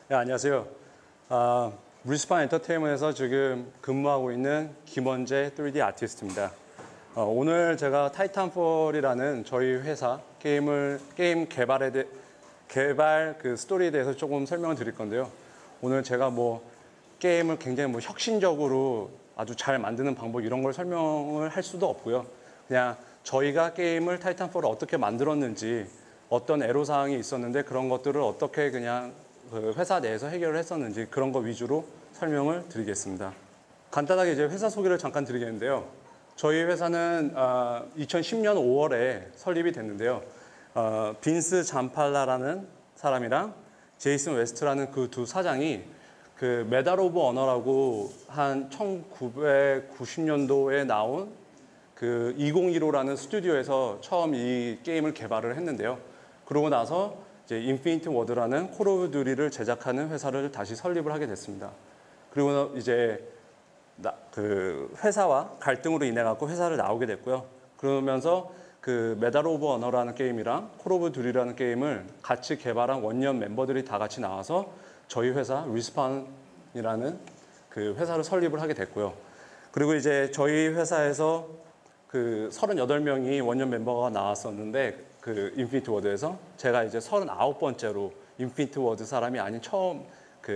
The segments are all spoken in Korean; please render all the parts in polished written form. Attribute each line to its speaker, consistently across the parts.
Speaker 1: 네, 안녕하세요. 리스폰 엔터테인먼트에서 지금 근무하고 있는 김원재 3D 아티스트입니다. 오늘 제가 타이탄폴이라는 저희 회사 게임 개발 그 스토리에 대해서 조금 설명을 드릴 건데요. 오늘 제가 게임을 굉장히 혁신적으로 아주 잘 만드는 방법 이런 걸 설명을 할 수도 없고요. 그냥 저희가 게임을 타이탄폴을 어떻게 만들었는지, 어떤 애로사항이 있었는데 그런 것들을 어떻게 그냥 그 회사 내에서 해결을 했었는지 그런 거 위주로 설명을 드리겠습니다. 간단하게 이제 회사 소개를 잠깐 드리겠는데요. 저희 회사는 2010년 5월에 설립이 됐는데요. 빈스 잠팔라라는 사람이랑 제이슨 웨스트라는 그 두 사장이 그 메달 오브 어너라고 한 1990년도에 나온 그 2015라는 스튜디오에서 처음 이 게임을 개발을 했는데요. 그러고 나서 이제 인피니티 워드라는 콜 오브 듀티를 제작하는 회사를 다시 설립을 하게 됐습니다. 그리고 이제 그 회사와 갈등으로 인해 갖고 회사를 나오게 됐고요. 그러면서 그 메달 오브 어너라는 게임이랑 콜 오브 듀티라는 게임을 같이 개발한 원년 멤버들이 다 같이 나와서 저희 회사 리스폰이라는 그 회사를 설립을 하게 됐고요. 그리고 이제 저희 회사에서 그 38명이 원년 멤버가 나왔었는데 그 인피니티 워드에서 제가 이제 39번째로 인피니티 워드 사람이 아닌 처음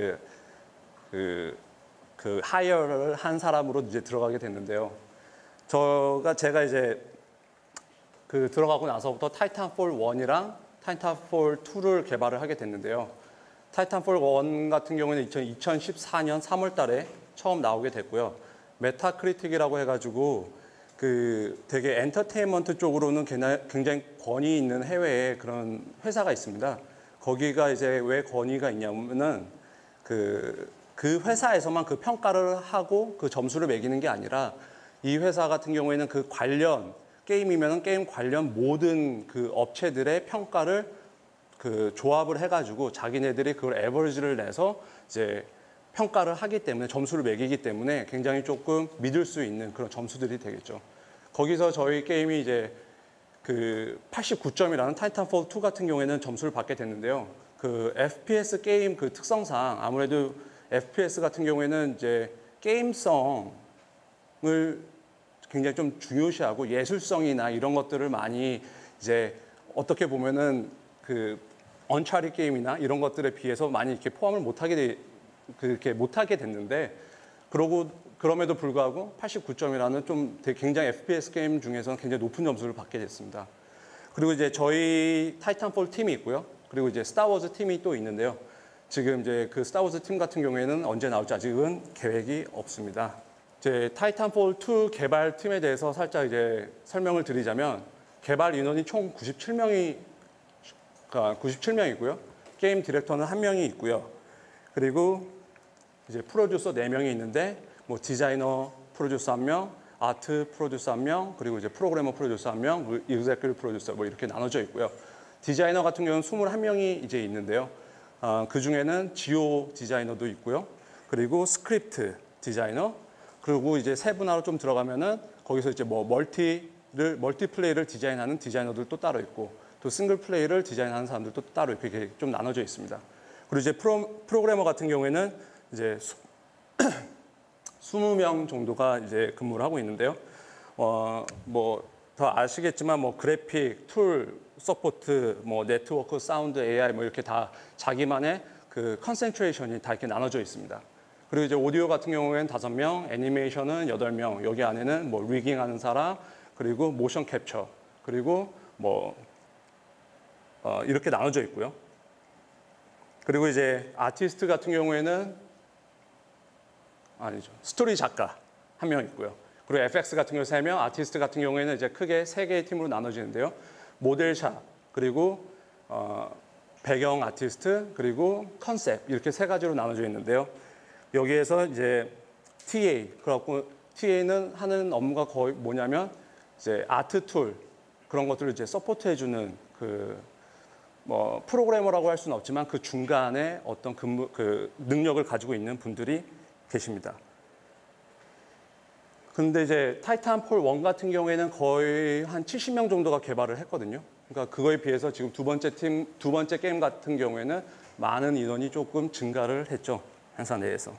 Speaker 1: 하이어를 한 사람으로 이제 들어가게 됐는데요. 제가 이제 그 들어가고 나서부터 타이탄폴 1이랑 타이탄폴 2를 개발을 하게 됐는데요. 타이탄폴 1 같은 경우는 2014년 3월 달에 처음 나오게 됐고요. 메타크리틱이라고 해가지고 그 되게 엔터테인먼트 쪽으로는 굉장히 권위 있는 해외에 그런 회사가 있습니다. 거기가 이제 왜 권위가 있냐면은 그 회사에서만 그 평가를 하고 그 점수를 매기는 게 아니라 이 회사 같은 경우에는 그 관련 게임이면은 게임 관련 모든 그 업체들의 평가를 그 조합을 해가지고 자기네들이 그걸 에버리지를 내서 이제 평가를 하기 때문에 점수를 매기기 때문에 굉장히 조금 믿을 수 있는 그런 점수들이 되겠죠. 거기서 저희 게임이 이제 그 89점이라는 타이탄폴 2 같은 경우에는 점수를 받게 됐는데요. 그 FPS 게임 그 특성상 아무래도 FPS 같은 경우에는 이제 게임성을 굉장히 좀 중요시하고 예술성이나 이런 것들을 많이 이제 어떻게 보면은 그 언차리 게임이나 이런 것들에 비해서 많이 이렇게 포함을 그렇게 못하게 됐는데 그럼에도 불구하고 89점이라는 좀 되게 굉장히 FPS 게임 중에서는 굉장히 높은 점수를 받게 됐습니다. 그리고 이제 저희 타이탄폴 팀이 있고요. 그리고 이제 스타워즈 팀이 또 있는데요. 지금 이제 그 스타워즈 팀 같은 경우에는 언제 나올지 아직은 계획이 없습니다. 이제 타이탄폴 2 개발 팀에 대해서 살짝 이제 설명을 드리자면 개발 인원이 총 97명이고요. 게임 디렉터는 1명이 있고요. 그리고 이제 프로듀서 4명이 있는데 디자이너 프로듀서 1명, 아트 프로듀서 1명, 그리고 이제 프로그래머 프로듀서 1명, executive 프로듀서 이렇게 나눠져 있고요. 디자이너 같은 경우는 21명이 이제 있는데요. 그 중에는 지오 디자이너도 있고요. 그리고 스크립트 디자이너, 그리고 이제 세분화로 좀 들어가면은 거기서 이제 멀티플레이를 디자인하는 디자이너들도 따로 있고 또 싱글 플레이를 디자인하는 사람들도 따로 이렇게 좀 나눠져 있습니다. 그리고 이제 프로그래머 같은 경우에는 이제 20명 정도가 이제 근무를 하고 있는데요. 더 아시겠지만 그래픽, 툴, 서포트, 네트워크, 사운드, AI 이렇게 다 자기만의 그 컨센트레이션이 다 이렇게 나눠져 있습니다. 그리고 이제 오디오 같은 경우에는 5명, 애니메이션은 8명, 여기 안에는 리깅 하는 사람, 그리고 모션 캡처, 그리고 이렇게 나눠져 있고요. 그리고 이제 아티스트 같은 경우에는 스토리 작가 1명 있고요. 그리고 FX 같은 경우 3명, 아티스트 같은 경우에는 이제 크게 3개의 팀으로 나눠지는데요. 모델샵, 그리고 배경 아티스트, 그리고 컨셉 이렇게 3가지로 나눠져 있는데요. 여기에서 이제 TA, 그래갖고 TA는 하는 업무가 거의 뭐냐면 이제 아트 툴 그런 것들을 이제 서포트해주는 프로그래머라고 할 수는 없지만 그 중간에 어떤 그 능력을 가지고 있는 분들이 계십니다. 근데 이제 타이탄폴 1 같은 경우에는 거의 한 70명 정도가 개발을 했거든요. 그러니까 그거에 비해서 지금 두 번째 게임 같은 경우에는 많은 인원이 조금 증가를 했죠. 회사 내에서.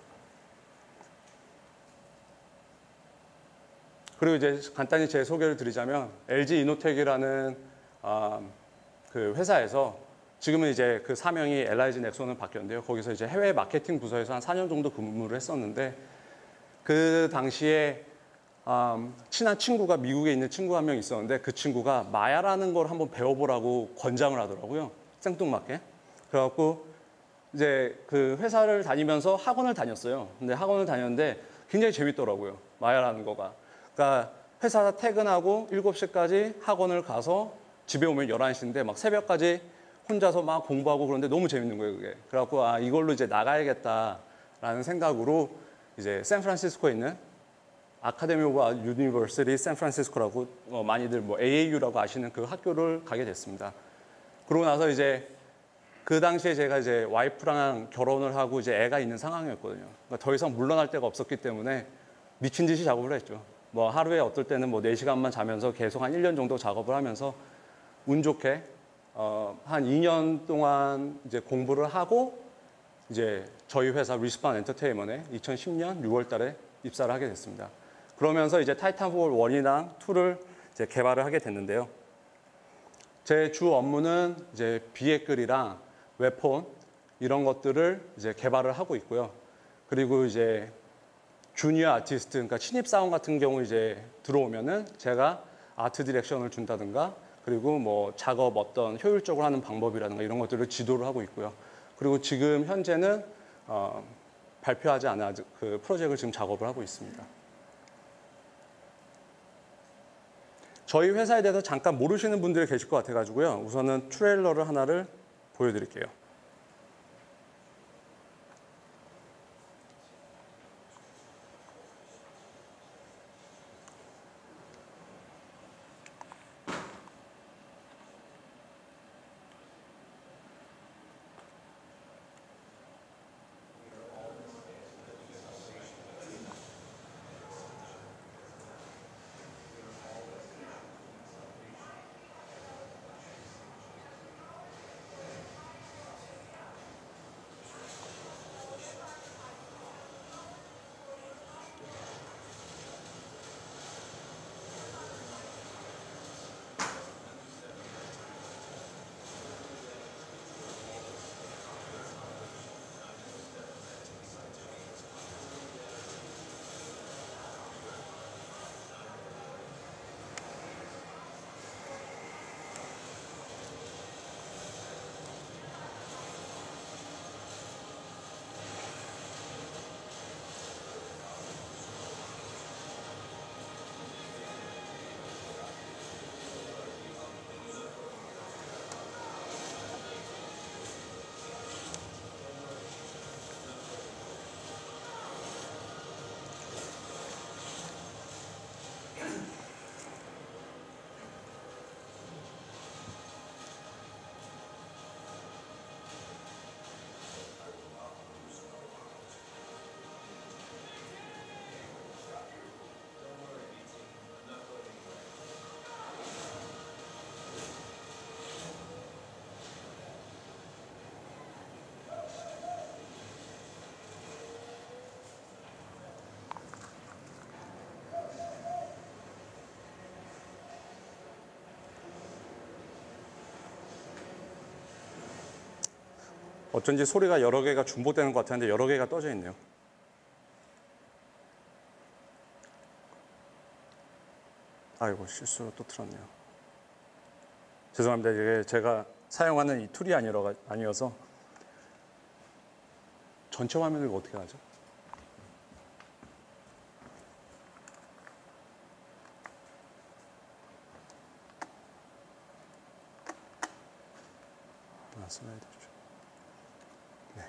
Speaker 1: 그리고 이제 간단히 제 소개를 드리자면 LG 이노텍이라는 그 회사에서 지금은 이제 그 사명이 LIG 넥슨으로 바뀌었는데요. 거기서 이제 해외 마케팅 부서에서 한 4년 정도 근무를 했었는데 그 당시에 친한 친구가 미국에 있는 친구 한 명 있었는데 그 친구가 마야라는 걸 한번 배워보라고 권장을 하더라고요. 생뚱맞게. 그래갖고 이제 그 회사를 다니면서 학원을 다녔어요. 근데 학원을 다녔는데 굉장히 재밌더라고요. 마야라는 거가. 그러니까 회사 퇴근하고 7시까지 학원을 가서 집에 오면 11시인데 막 새벽까지 혼자서 막 공부하고 그런데 너무 재밌는 거예요, 그게. 그래갖고 이걸로 이제 나가야겠다라는 생각으로 이제 샌프란시스코에 있는 아카데미 오브 유니버시티 샌프란시스코라고 많이들 뭐 AAU라고 아시는 그 학교를 가게 됐습니다. 그러고 나서 이제 그 당시에 제가 이제 와이프랑 결혼을 하고 이제 애가 있는 상황이었거든요. 그러니까 더 이상 물러날 데가 없었기 때문에 미친 듯이 작업을 했죠. 뭐 하루에 어떨 때는 뭐 4시간만 자면서 계속 한 1년 정도 작업을 하면서 운 좋게 한 2년 동안 이제 공부를 하고 이제 저희 회사 리스폰 엔터테인먼트에 2010년 6월 달에 입사를 하게 됐습니다. 그러면서 이제 타이탄폴 1이랑 2를 이제 개발을 하게 됐는데요. 제 주 업무는 이제 비에글이랑 웹폰 이런 것들을 이제 개발을 하고 있고요. 그리고 이제 주니어 아티스트, 그러니까 신입사원 같은 경우 이제 들어오면은 제가 아트 디렉션을 준다든가 그리고 뭐 작업 어떤 효율적으로 하는 방법이라든가 이런 것들을 지도를 하고 있고요. 그리고 지금 현재는 발표하지 않아 그 프로젝트를 지금 작업을 하고 있습니다. 저희 회사에 대해서 잠깐 모르시는 분들이 계실 것 같아가지고요. 우선은 트레일러를 하나를 보여드릴게요. 어쩐지 소리가 여러 개가 중복되는 것 같았는데 여러 개가 떠져 있네요. 아이고 실수로 또 틀었네요. 죄송합니다. 이게 제가 사용하는 이 툴이 아니어서 전체 화면을 어떻게 하죠? 슬라이드 좀. 네.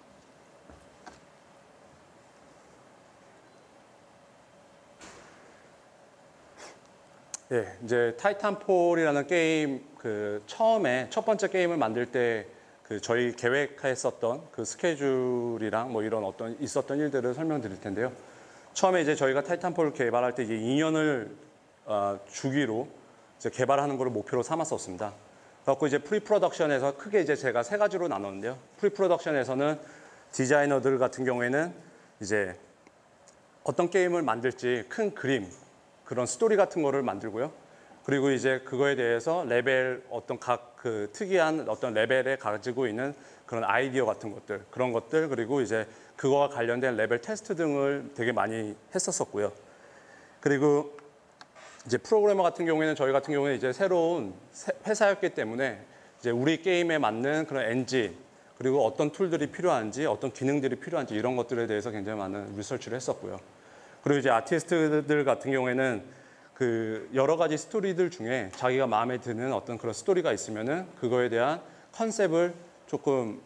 Speaker 1: 예, 이제 타이탄폴이라는 게임 그 처음에 첫 번째 게임을 만들 때 그 저희 계획했었던 그 스케줄이랑 뭐 이런 어떤 있었던 일들을 설명드릴 텐데요. 처음에 이제 저희가 타이탄폴을 개발할 때 이제 2년을 주기로 이제 개발하는 것을 목표로 삼았었습니다. 그래갖고 이제 프리프로덕션에서 크게 이제 제가 세 가지로 나눴는데요. 프리프로덕션에서는 디자이너들 같은 경우에는 이제 어떤 게임을 만들지 큰 그림, 그런 스토리 같은 거를 만들고요. 그리고 이제 그거에 대해서 레벨 어떤 각 그 특이한 어떤 레벨에 가지고 있는 그런 아이디어 같은 것들, 그런 것들, 그리고 이제 그거와 관련된 레벨 테스트 등을 되게 많이 했었었고요. 그리고 이제 프로그래머 같은 경우에는 저희 같은 경우에 이제 새로운 회사였기 때문에 이제 우리 게임에 맞는 그런 엔진, 그리고 어떤 툴들이 필요한지, 어떤 기능들이 필요한지 이런 것들에 대해서 굉장히 많은 리서치를 했었고요. 그리고 이제 아티스트들 같은 경우에는 그 여러 가지 스토리들 중에 자기가 마음에 드는 어떤 그런 스토리가 있으면은 그거에 대한 컨셉을 조금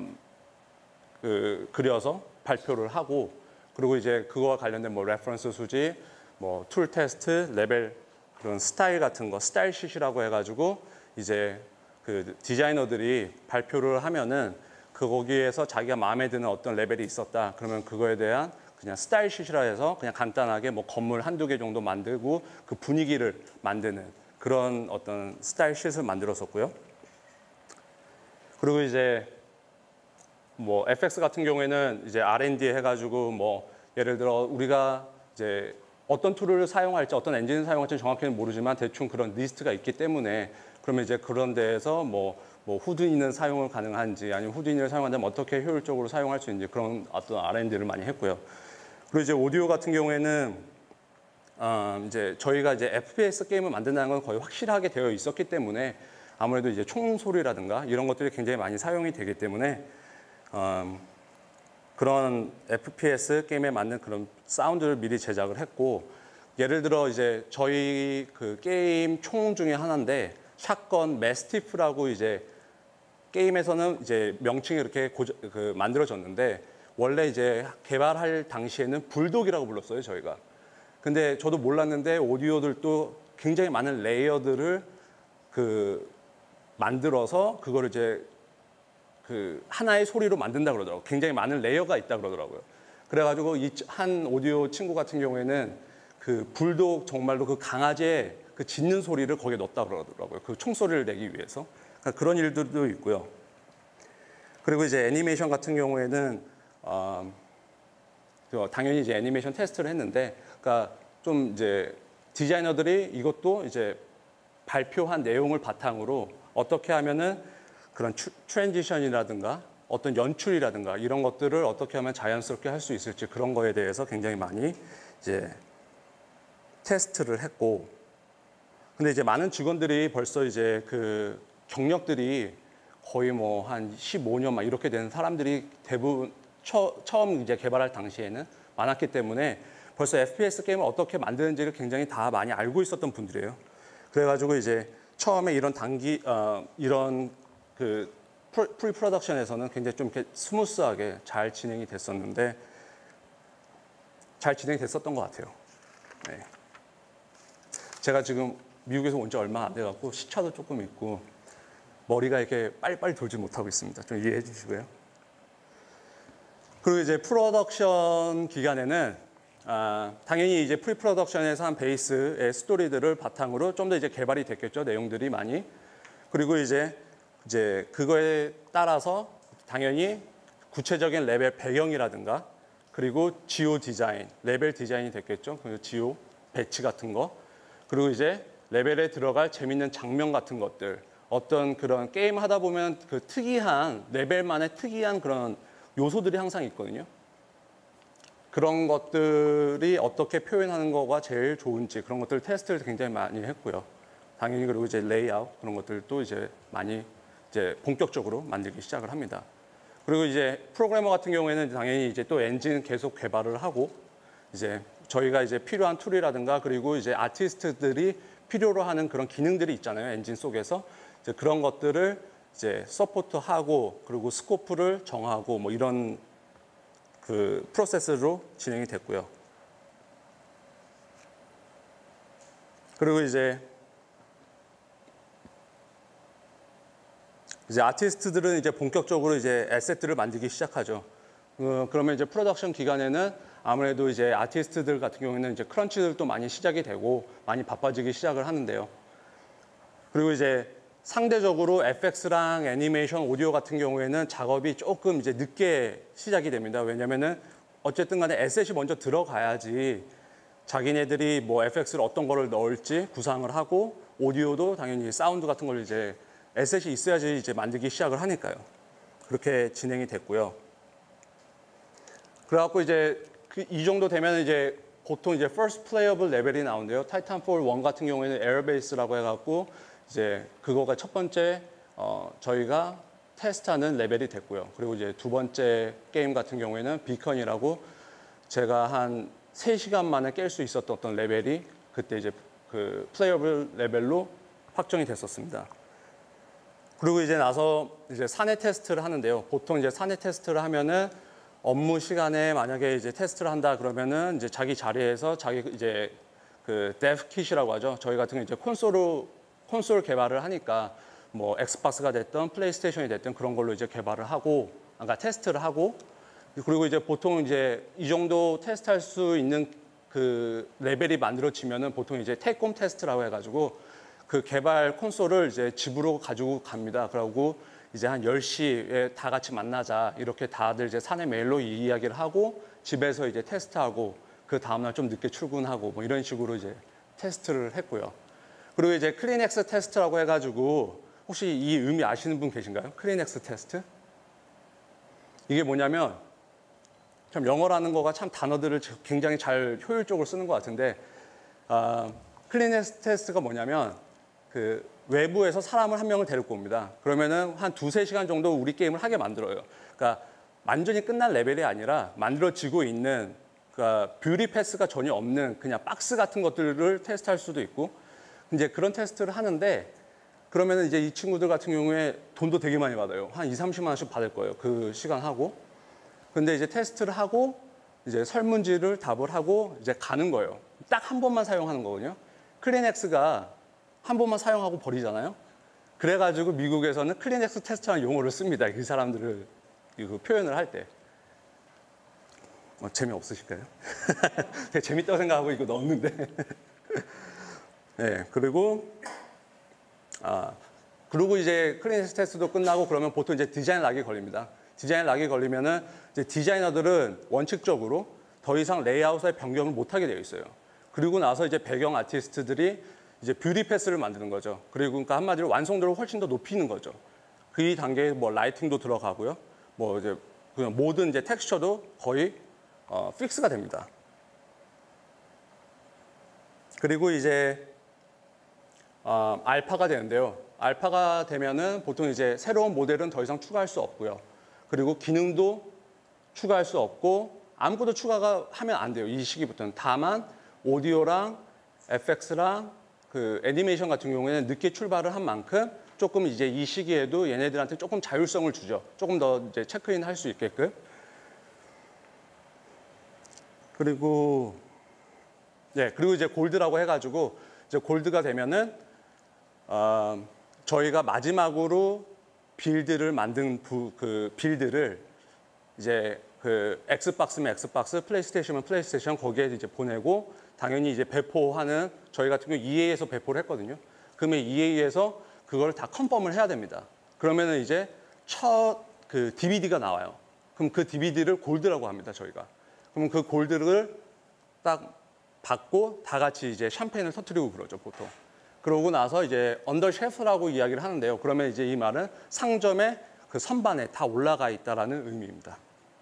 Speaker 1: 그려서 발표를 하고, 그리고 이제 그거와 관련된 뭐 레퍼런스 수집, 뭐 툴 테스트, 레벨 그런 스타일 같은 거, 스타일 쉿이라고 해가지고 이제 그 디자이너들이 발표를 하면은 그 거기에서 자기가 마음에 드는 어떤 레벨이 있었다. 그러면 그거에 대한 그냥 스타일 쉿이라 해서 그냥 간단하게 뭐 건물 한두 개 정도 만들고 그 분위기를 만드는 그런 어떤 스타일 쉿을 만들었었고요. 그리고 이제 뭐 FX 같은 경우에는 이제 R&D 해가지고 뭐 예를 들어 우리가 이제 어떤 툴을 사용할지 어떤 엔진을 사용할지 정확히는 모르지만 대충 그런 리스트가 있기 때문에 그러면 이제 그런 데에서 뭐 후드인은 사용을 가능한지 아니면 후드인을 사용한다면 어떻게 효율적으로 사용할 수 있는지 그런 어떤 R&D를 많이 했고요. 그리고 이제 오디오 같은 경우에는 이제 저희가 이제 FPS 게임을 만든다는 건 거의 확실하게 되어 있었기 때문에 아무래도 이제 총소리라든가 이런 것들이 굉장히 많이 사용이 되기 때문에 그런 FPS 게임에 맞는 그런 사운드를 미리 제작을 했고, 예를 들어 이제 저희 그 게임 총 중에 하나인데 샷건 매스티프라고 이제 게임에서는 이제 명칭이 이렇게 만들어졌는데 원래 이제 개발할 당시에는 불독이라고 불렀어요, 저희가. 근데 저도 몰랐는데 오디오들도 굉장히 많은 레이어들을 만들어서 그거를 이제 하나의 소리로 만든다 그러더라고요. 굉장히 많은 레이어가 있다 그러더라고요. 그래가지고 이 한 오디오 친구 같은 경우에는 그 불독 정말로 그 강아지의 그 짖는 소리를 거기에 넣었다 그러더라고요. 그 총소리를 내기 위해서. 그러니까 그런 일들도 있고요. 그리고 이제 애니메이션 같은 경우에는 당연히 이제 애니메이션 테스트를 했는데, 그러니까 좀 이제 디자이너들이 이것도 이제 발표한 내용을 바탕으로 어떻게 하면은 그런 트랜지션이라든가 어떤 연출이라든가 이런 것들을 어떻게 하면 자연스럽게 할 수 있을지 그런 거에 대해서 굉장히 많이 이제 테스트를 했고, 근데 이제 많은 직원들이 벌써 이제 그 경력들이 거의 뭐 한 15년 막 이렇게 되는 사람들이 대부분 처음 이제 개발할 당시에는 많았기 때문에 벌써 FPS 게임을 어떻게 만드는지를 굉장히 다 많이 알고 있었던 분들이에요. 그래가지고 이제 처음에 이런 이런 그 프리프로덕션에서는 굉장히 좀 이렇게 스무스하게 잘 진행이 됐었는데 잘 진행이 됐었던 것 같아요. 네. 제가 지금 미국에서 온 지 얼마 안 돼갖고 시차도 조금 있고 머리가 이렇게 빨리빨리 돌지 못하고 있습니다. 좀 이해해 주시고요. 그리고 이제 프로덕션 기간에는 당연히 이제 프리프로덕션에서 한 베이스의 스토리들을 바탕으로 좀 더 이제 개발이 됐겠죠. 내용들이 많이. 그리고 이제 그거에 따라서 당연히 구체적인 레벨 배경이라든가 그리고 지오 디자인, 레벨 디자인이 됐겠죠. 그리고 지오 배치 같은 거. 그리고 이제 레벨에 들어갈 재밌는 장면 같은 것들. 어떤 그런 게임 하다 보면 그 특이한 레벨만의 특이한 그런 요소들이 항상 있거든요. 그런 것들이 어떻게 표현하는 거가 제일 좋은지 그런 것들 테스트를 굉장히 많이 했고요. 당연히 그리고 이제 레이아웃 그런 것들도 이제 많이 이제 본격적으로 만들기 시작을 합니다. 그리고 이제 프로그래머 같은 경우에는 당연히 이제 또 엔진 계속 개발을 하고 이제 저희가 이제 필요한 툴이라든가 그리고 이제 아티스트들이 필요로 하는 그런 기능들이 있잖아요. 엔진 속에서 이제 그런 것들을 이제 서포트하고 그리고 스코프를 정하고 뭐 이런 그 프로세스로 진행이 됐고요. 그리고 이제 아티스트들은 이제 본격적으로 이제 에셋들을 만들기 시작하죠. 그러면 이제 프로덕션 기간에는 아무래도 이제 아티스트들 같은 경우에는 이제 크런치들도 많이 시작이 되고 많이 바빠지기 시작을 하는데요. 그리고 이제 상대적으로 FX랑 애니메이션, 오디오 같은 경우에는 작업이 조금 이제 늦게 시작이 됩니다. 왜냐면은 어쨌든 간에 에셋이 먼저 들어가야지 자기네들이 뭐 FX를 어떤 거를 넣을지 구상을 하고 오디오도 당연히 사운드 같은 걸 이제 에셋이 있어야지 이제 만들기 시작을 하니까요. 그렇게 진행이 됐고요. 그래갖고 이제 이 정도 되면 이제 보통 이제 first playable 레벨이 나오는데요. 타이탄폴 1 같은 경우에는 에어베이스라고 해갖고 이제 그거가 첫 번째 저희가 테스트하는 레벨이 됐고요. 그리고 이제 두 번째 게임 같은 경우에는 비컨이라고 제가 한 3시간 만에 깰 수 있었던 어떤 레벨이 그때 이제 그 플레이어블 레벨로 확정이 됐었습니다. 그리고 이제 나서 이제 사내 테스트를 하는데요. 보통 이제 사내 테스트를 하면은 업무 시간에 만약에 이제 테스트를 한다 그러면은 이제 자기 자리에서 자기 이제 그 데v 킷이라고 하죠. 저희 같은 경우 이제 콘솔 개발을 하니까 뭐 엑스박스가 됐든 플레이스테이션이 됐든 그런 걸로 이제 개발을 하고, 그러니까 테스트를 하고, 그리고 이제 보통 이제 이 정도 테스트할 수 있는 그 레벨이 만들어지면은 보통 이제 테이크홈 테스트라고 해가지고 그 개발 콘솔을 이제 집으로 가지고 갑니다. 그러고 이제 한 10시에 다 같이 만나자 이렇게 다들 이제 사내 메일로 이 이야기를 하고 집에서 이제 테스트하고 그 다음날 좀 늦게 출근하고 뭐 이런 식으로 이제 테스트를 했고요. 그리고 이제 클린엑스 테스트라고 해가지고 혹시 이 의미 아시는 분 계신가요? 클린엑스 테스트? 이게 뭐냐면 참 영어라는 거가 참 단어들을 굉장히 잘 효율적으로 쓰는 것 같은데 클린엑스 테스트가 뭐냐면 그 외부에서 사람을 한 명을 데리고 옵니다. 그러면은 한 2-3시간 정도 우리 게임을 하게 만들어요. 그러니까 완전히 끝난 레벨이 아니라 만들어지고 있는 그러니까 뷰리 패스가 전혀 없는 그냥 박스 같은 것들을 테스트할 수도 있고 이제 그런 테스트를 하는데 그러면은 이제 이 친구들 같은 경우에 돈도 되게 많이 받아요. 한 20-30만 원씩 받을 거예요. 그 시간 하고. 근데 이제 테스트를 하고 이제 설문지를 답을 하고 이제 가는 거예요. 딱 한 번만 사용하는 거거든요. 클린엑스가 한 번만 사용하고 버리잖아요. 그래가지고 미국에서는 클린엑스 테스트라는 용어를 씁니다. 그 사람들을 그 표현을 할 때. 재미없으실까요? 되게 재밌다고 생각하고 이거 넣었는데. 네, 그리고 이제 클린엑스 테스트도 끝나고 그러면 보통 이제 디자인 락이 걸립니다. 디자인 락이 걸리면은 이제 디자이너들은 원칙적으로 더 이상 레이아웃의 변경을 못하게 되어 있어요. 그리고 나서 이제 배경 아티스트들이 이제 뷰티 패스를 만드는 거죠. 그리고 그러니까 한마디로 완성도를 훨씬 더 높이는 거죠. 그 단계에 뭐 라이팅도 들어가고요. 뭐 이제 그냥 모든 이제 텍스처도 거의 픽스가 됩니다. 그리고 이제 알파가 되는데요. 알파가 되면은 보통 이제 새로운 모델은 더 이상 추가할 수 없고요. 그리고 기능도 추가할 수 없고 아무것도 추가가 하면 안 돼요. 이 시기부터는. 다만 오디오랑 FX랑 그 애니메이션 같은 경우에는 늦게 출발을 한 만큼 조금 이제 이 시기에도 얘네들한테 조금 자율성을 주죠. 조금 더 이제 체크인 할 수 있게끔. 그리고 그리고 이제 골드라고 해가지고 이제 골드가 되면은 저희가 마지막으로 빌드를 만든 그 빌드를 이제 그 엑스박스면 엑스박스, 플레이스테이션면 플레이스테이션 거기에 이제 보내고 당연히 이제 배포하는 저희 같은 경우 EA에서 배포를 했거든요. 그러면 EA에서 그걸 다 컨펌을 해야 됩니다. 그러면은 이제 첫 그 DVD가 나와요. 그럼 그 DVD를 골드라고 합니다, 저희가. 그럼 그 골드를 딱 받고 다 같이 이제 샴페인을 터뜨리고 그러죠, 보통. 그러고 나서 이제 언더 셰프라고 이야기를 하는데요. 그러면 이제 이 말은 상점의 그 선반에 다 올라가 있다라는 의미입니다.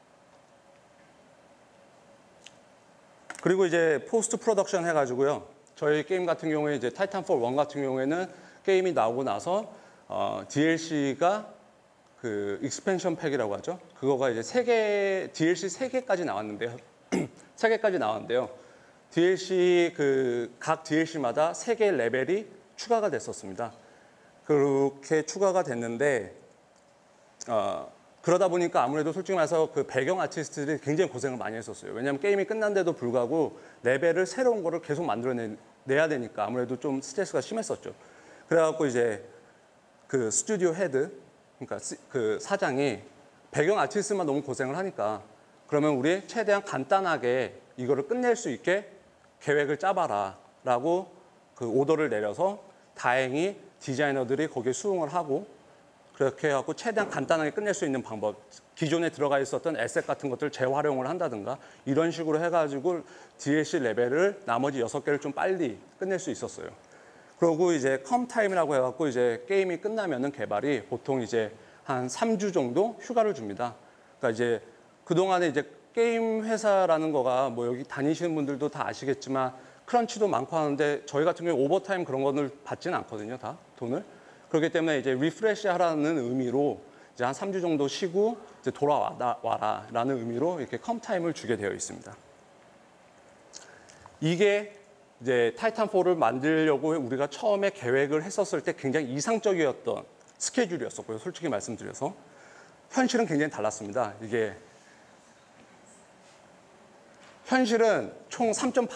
Speaker 1: 그리고 이제 포스트 프로덕션 해가지고요. 저희 게임 같은 경우에 이제 타이탄폴 1 같은 경우에는 게임이 나오고 나서 DLC가 그 익스펜션 팩이라고 하죠. 그거가 이제 DLC 3개까지 나왔는데요. 3개까지 나왔는데요. DLC 각 DLC마다 3개 레벨이 추가가 됐었습니다. 그렇게 추가가 됐는데 그러다 보니까 아무래도 솔직히 말해서 그 배경 아티스트들이 굉장히 고생을 많이 했었어요. 왜냐하면 게임이 끝난데도 불구하고 레벨을 새로운 거를 계속 만들어내야 되니까 아무래도 좀 스트레스가 심했었죠. 그래갖고 이제 그 스튜디오 헤드, 그러니까 그 사장이 배경 아티스트만 너무 고생을 하니까 그러면 우리 최대한 간단하게 이거를 끝낼 수 있게 계획을 짜봐라 라고 그 오더를 내려서 다행히 디자이너들이 거기에 수긍을 하고 그렇게 해갖고 최대한 간단하게 끝낼 수 있는 방법, 기존에 들어가 있었던 에셋 같은 것들을 재활용을 한다든가 이런 식으로 해가지고 DLC 레벨을 나머지 6개를 좀 빨리 끝낼 수 있었어요. 그리고 이제 컴타임이라고 해갖고 이제 게임이 끝나면은 개발이 보통 이제 한 3주 정도 휴가를 줍니다. 그러니까 이제 그동안에 이제 게임 회사라는 거가 뭐 여기 다니시는 분들도 다 아시겠지만 크런치도 많고 하는데 저희 같은 경우에 오버타임 그런 거를 받지는 않거든요, 다 돈을. 그렇기 때문에 이제 리프레시 하라는 의미로 이제 한 3주 정도 쉬고 이제 돌아와라라는 의미로 이렇게 컴타임을 주게 되어 있습니다. 이게 이제 타이탄4를 만들려고 우리가 처음에 계획을 했었을 때 굉장히 이상적이었던 스케줄이었었고요. 솔직히 말씀드려서. 현실은 굉장히 달랐습니다. 이게 현실은 총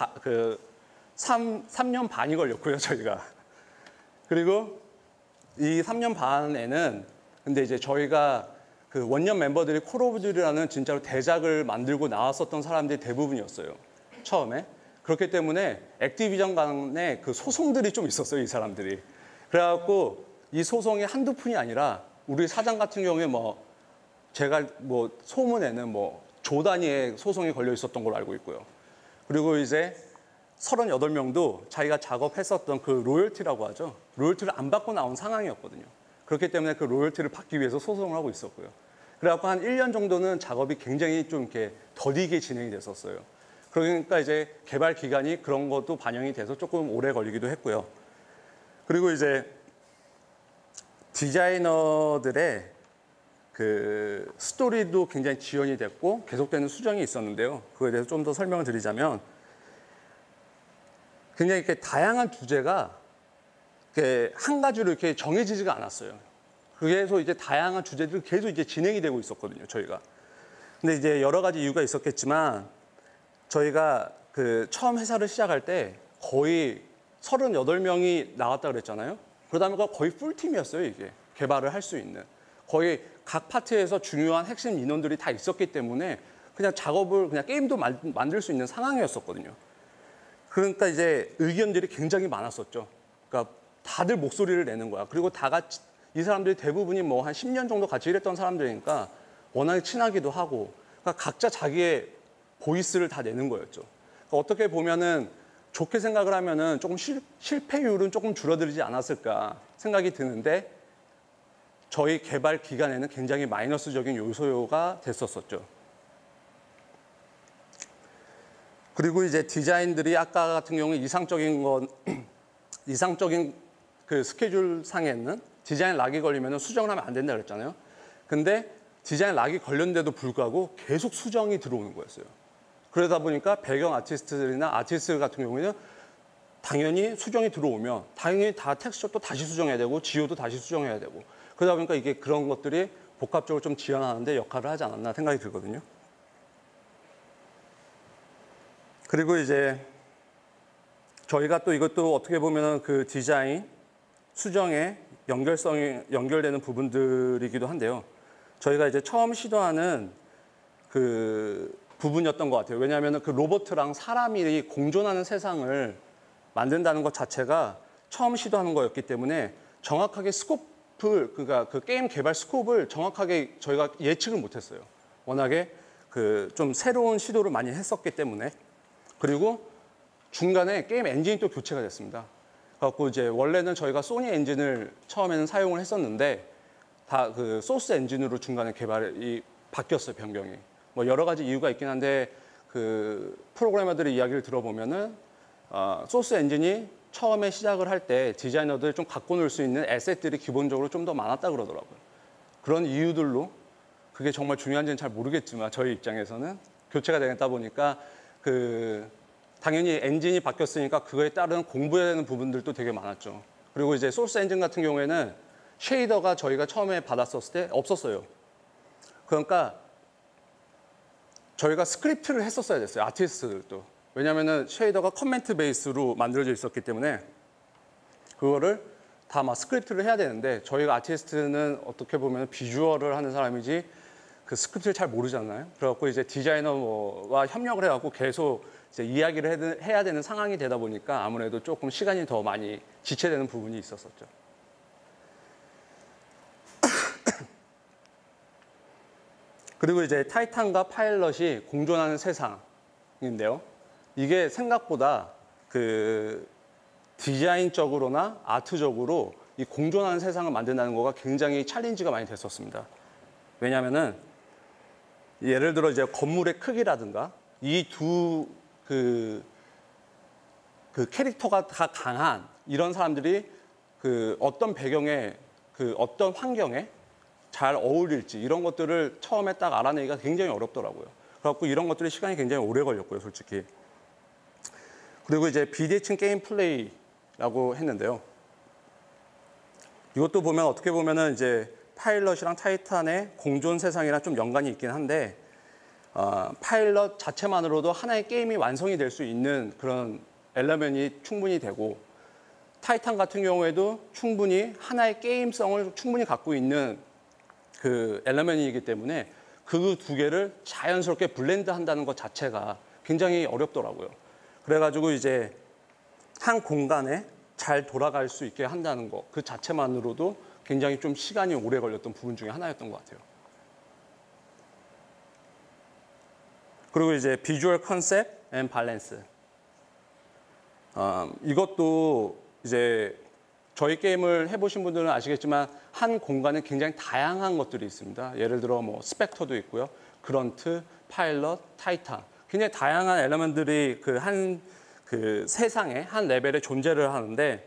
Speaker 1: 3년 반이 걸렸고요, 저희가. 그리고 이 3년 반에는 근데 이제 저희가 그 원년 멤버들이 콜 오브 듀티라는 진짜로 대작을 만들고 나왔었던 사람들이 대부분이었어요. 처음에. 그렇기 때문에 액티비전 간에 그 소송들이 좀 있었어요, 이 사람들이. 그래갖고 이 소송이 한두 푼이 아니라 우리 사장 같은 경우에 뭐 제가 뭐 소문에는 뭐 조 단위의 소송이 걸려 있었던 걸로 알고 있고요. 그리고 이제 38명도 자기가 작업했었던 그 로열티라고 하죠. 로열티를 안 받고 나온 상황이었거든요. 그렇기 때문에 그 로열티를 받기 위해서 소송을 하고 있었고요. 그래갖고 한 1년 정도는 작업이 굉장히 좀 이렇게 더디게 진행이 됐었어요. 그러니까 이제 개발 기간이 그런 것도 반영이 돼서 조금 오래 걸리기도 했고요. 그리고 이제 디자이너들의 그 스토리도 굉장히 지연이 됐고 계속되는 수정이 있었는데요. 그거에 대해서 좀 더 설명을 드리자면 굉장히 이렇게 다양한 주제가 이렇게 한 가지로 이렇게 정해지지가 않았어요. 그래서 이제 다양한 주제들이 계속 이제 진행이 되고 있었거든요, 저희가. 근데 이제 여러 가지 이유가 있었겠지만 저희가 그 처음 회사를 시작할 때 거의 38명이 나왔다 그랬잖아요. 그러다 보니까 거의 풀팀이었어요, 이게. 개발을 할 수 있는. 거의 각 파트에서 중요한 핵심 인원들이 다 있었기 때문에 그냥 작업을, 그냥 게임도 만들 수 있는 상황이었었거든요. 그러니까 이제 의견들이 굉장히 많았었죠. 그러니까 다들 목소리를 내는 거야. 그리고 다 같이, 이 사람들이 대부분이 뭐 한 10년 정도 같이 일했던 사람들이니까 워낙에 친하기도 하고, 그러니까 각자 자기의 보이스를 다 내는 거였죠. 그러니까 어떻게 보면은 좋게 생각을 하면은 조금 실패율은 조금 줄어들지 않았을까 생각이 드는데 저희 개발 기간에는 굉장히 마이너스적인 요소가 됐었었죠. 그리고 이제 디자인들이 아까 같은 경우에 이상적인 그 스케줄 상에는 디자인 락이 걸리면 수정을 하면 안 된다 그랬잖아요. 근데 디자인 락이 걸렸는데도 불구하고 계속 수정이 들어오는 거였어요. 그러다 보니까 배경 아티스트들이나 아티스트 같은 경우에는 당연히 수정이 들어오면 당연히 다 텍스처도 다시 수정해야 되고 지오도 다시 수정해야 되고 그러다 보니까 이게 그런 것들이 복합적으로 좀 지연하는데 역할을 하지 않았나 생각이 들거든요. 그리고 이제 저희가 또 이것도 어떻게 보면 그 디자인, 수정에 연결되는 부분들이기도 한데요. 저희가 이제 처음 시도하는 그 부분이었던 것 같아요. 왜냐하면 그 로봇이랑 사람이 공존하는 세상을 만든다는 것 자체가 처음 시도하는 거였기 때문에 정확하게 그러니까 그 게임 개발 스코프를 정확하게 저희가 예측을 못했어요. 워낙에 그 좀 새로운 시도를 많이 했었기 때문에. 그리고 중간에 게임 엔진이 또 교체가 됐습니다. 그래갖고 이제 원래는 저희가 소니 엔진을 처음에는 사용을 했었는데 다 그 소스 엔진으로 중간에 개발이 바뀌었어요, 변경이. 뭐 여러 가지 이유가 있긴 한데 그 프로그래머들의 이야기를 들어보면은 소스 엔진이 처음에 시작을 할 때 디자이너들이 좀 갖고 놀 수 있는 에셋들이 기본적으로 좀 더 많았다 그러더라고요. 그런 이유들로 그게 정말 중요한지는 잘 모르겠지만 저희 입장에서는 교체가 되다 보니까 그 당연히 엔진이 바뀌었으니까 그거에 따른 공부해야 되는 부분들도 되게 많았죠. 그리고 이제 소스 엔진 같은 경우에는 쉐이더가 저희가 처음에 받았었을 때 없었어요. 그러니까 저희가 스크립트를 했었어야 됐어요. 아티스트들도. 왜냐면은 쉐이더가 커멘트 베이스로 만들어져 있었기 때문에 그거를 다 막 스크립트를 해야 되는데 저희가 아티스트는 어떻게 보면 비주얼을 하는 사람이지 그 스크립트를 잘 모르잖아요. 그래갖고 이제 디자이너와 협력을 해갖고 계속 이제 이야기를 해야 되는 상황이 되다 보니까 아무래도 조금 시간이 더 많이 지체되는 부분이 있었었죠. 그리고 이제 타이탄과 파일럿이 공존하는 세상인데요. 이게 생각보다 그 디자인적으로나 아트적으로 이 공존하는 세상을 만든다는 거가 굉장히 챌린지가 많이 됐었습니다. 왜냐하면은 예를 들어 이제 건물의 크기라든가 이 두 그 캐릭터가 다 강한 이런 사람들이 그 어떤 배경에 그 어떤 환경에 잘 어울릴지 이런 것들을 처음에 딱 알아내기가 굉장히 어렵더라고요. 그래갖고 이런 것들이 시간이 굉장히 오래 걸렸고요, 솔직히. 그리고 이제 비대칭 게임 플레이라고 했는데요. 이것도 보면 어떻게 보면은 이제 파일럿이랑 타이탄의 공존 세상이랑 좀 연관이 있긴 한데 파일럿 자체만으로도 하나의 게임이 완성이 될 수 있는 그런 엘리먼이 충분히 되고 타이탄 같은 경우에도 충분히 하나의 게임성을 충분히 갖고 있는 그 엘리먼이기 때문에 그 두 개를 자연스럽게 블렌드 한다는 것 자체가 굉장히 어렵더라고요. 그래가지고 이제 한 공간에 잘 돌아갈 수 있게 한다는 것 그 자체만으로도 굉장히 좀 시간이 오래 걸렸던 부분 중에 하나였던 것 같아요. 그리고 이제 비주얼 컨셉 앤 밸런스. 이것도 이제 저희 게임을 해보신 분들은 아시겠지만 한 공간에 굉장히 다양한 것들이 있습니다. 예를 들어 뭐 스펙터도 있고요. 그런트, 파일럿, 타이탄. 굉장히 다양한 엘리먼들이 그 세상에 한 레벨에 존재를 하는데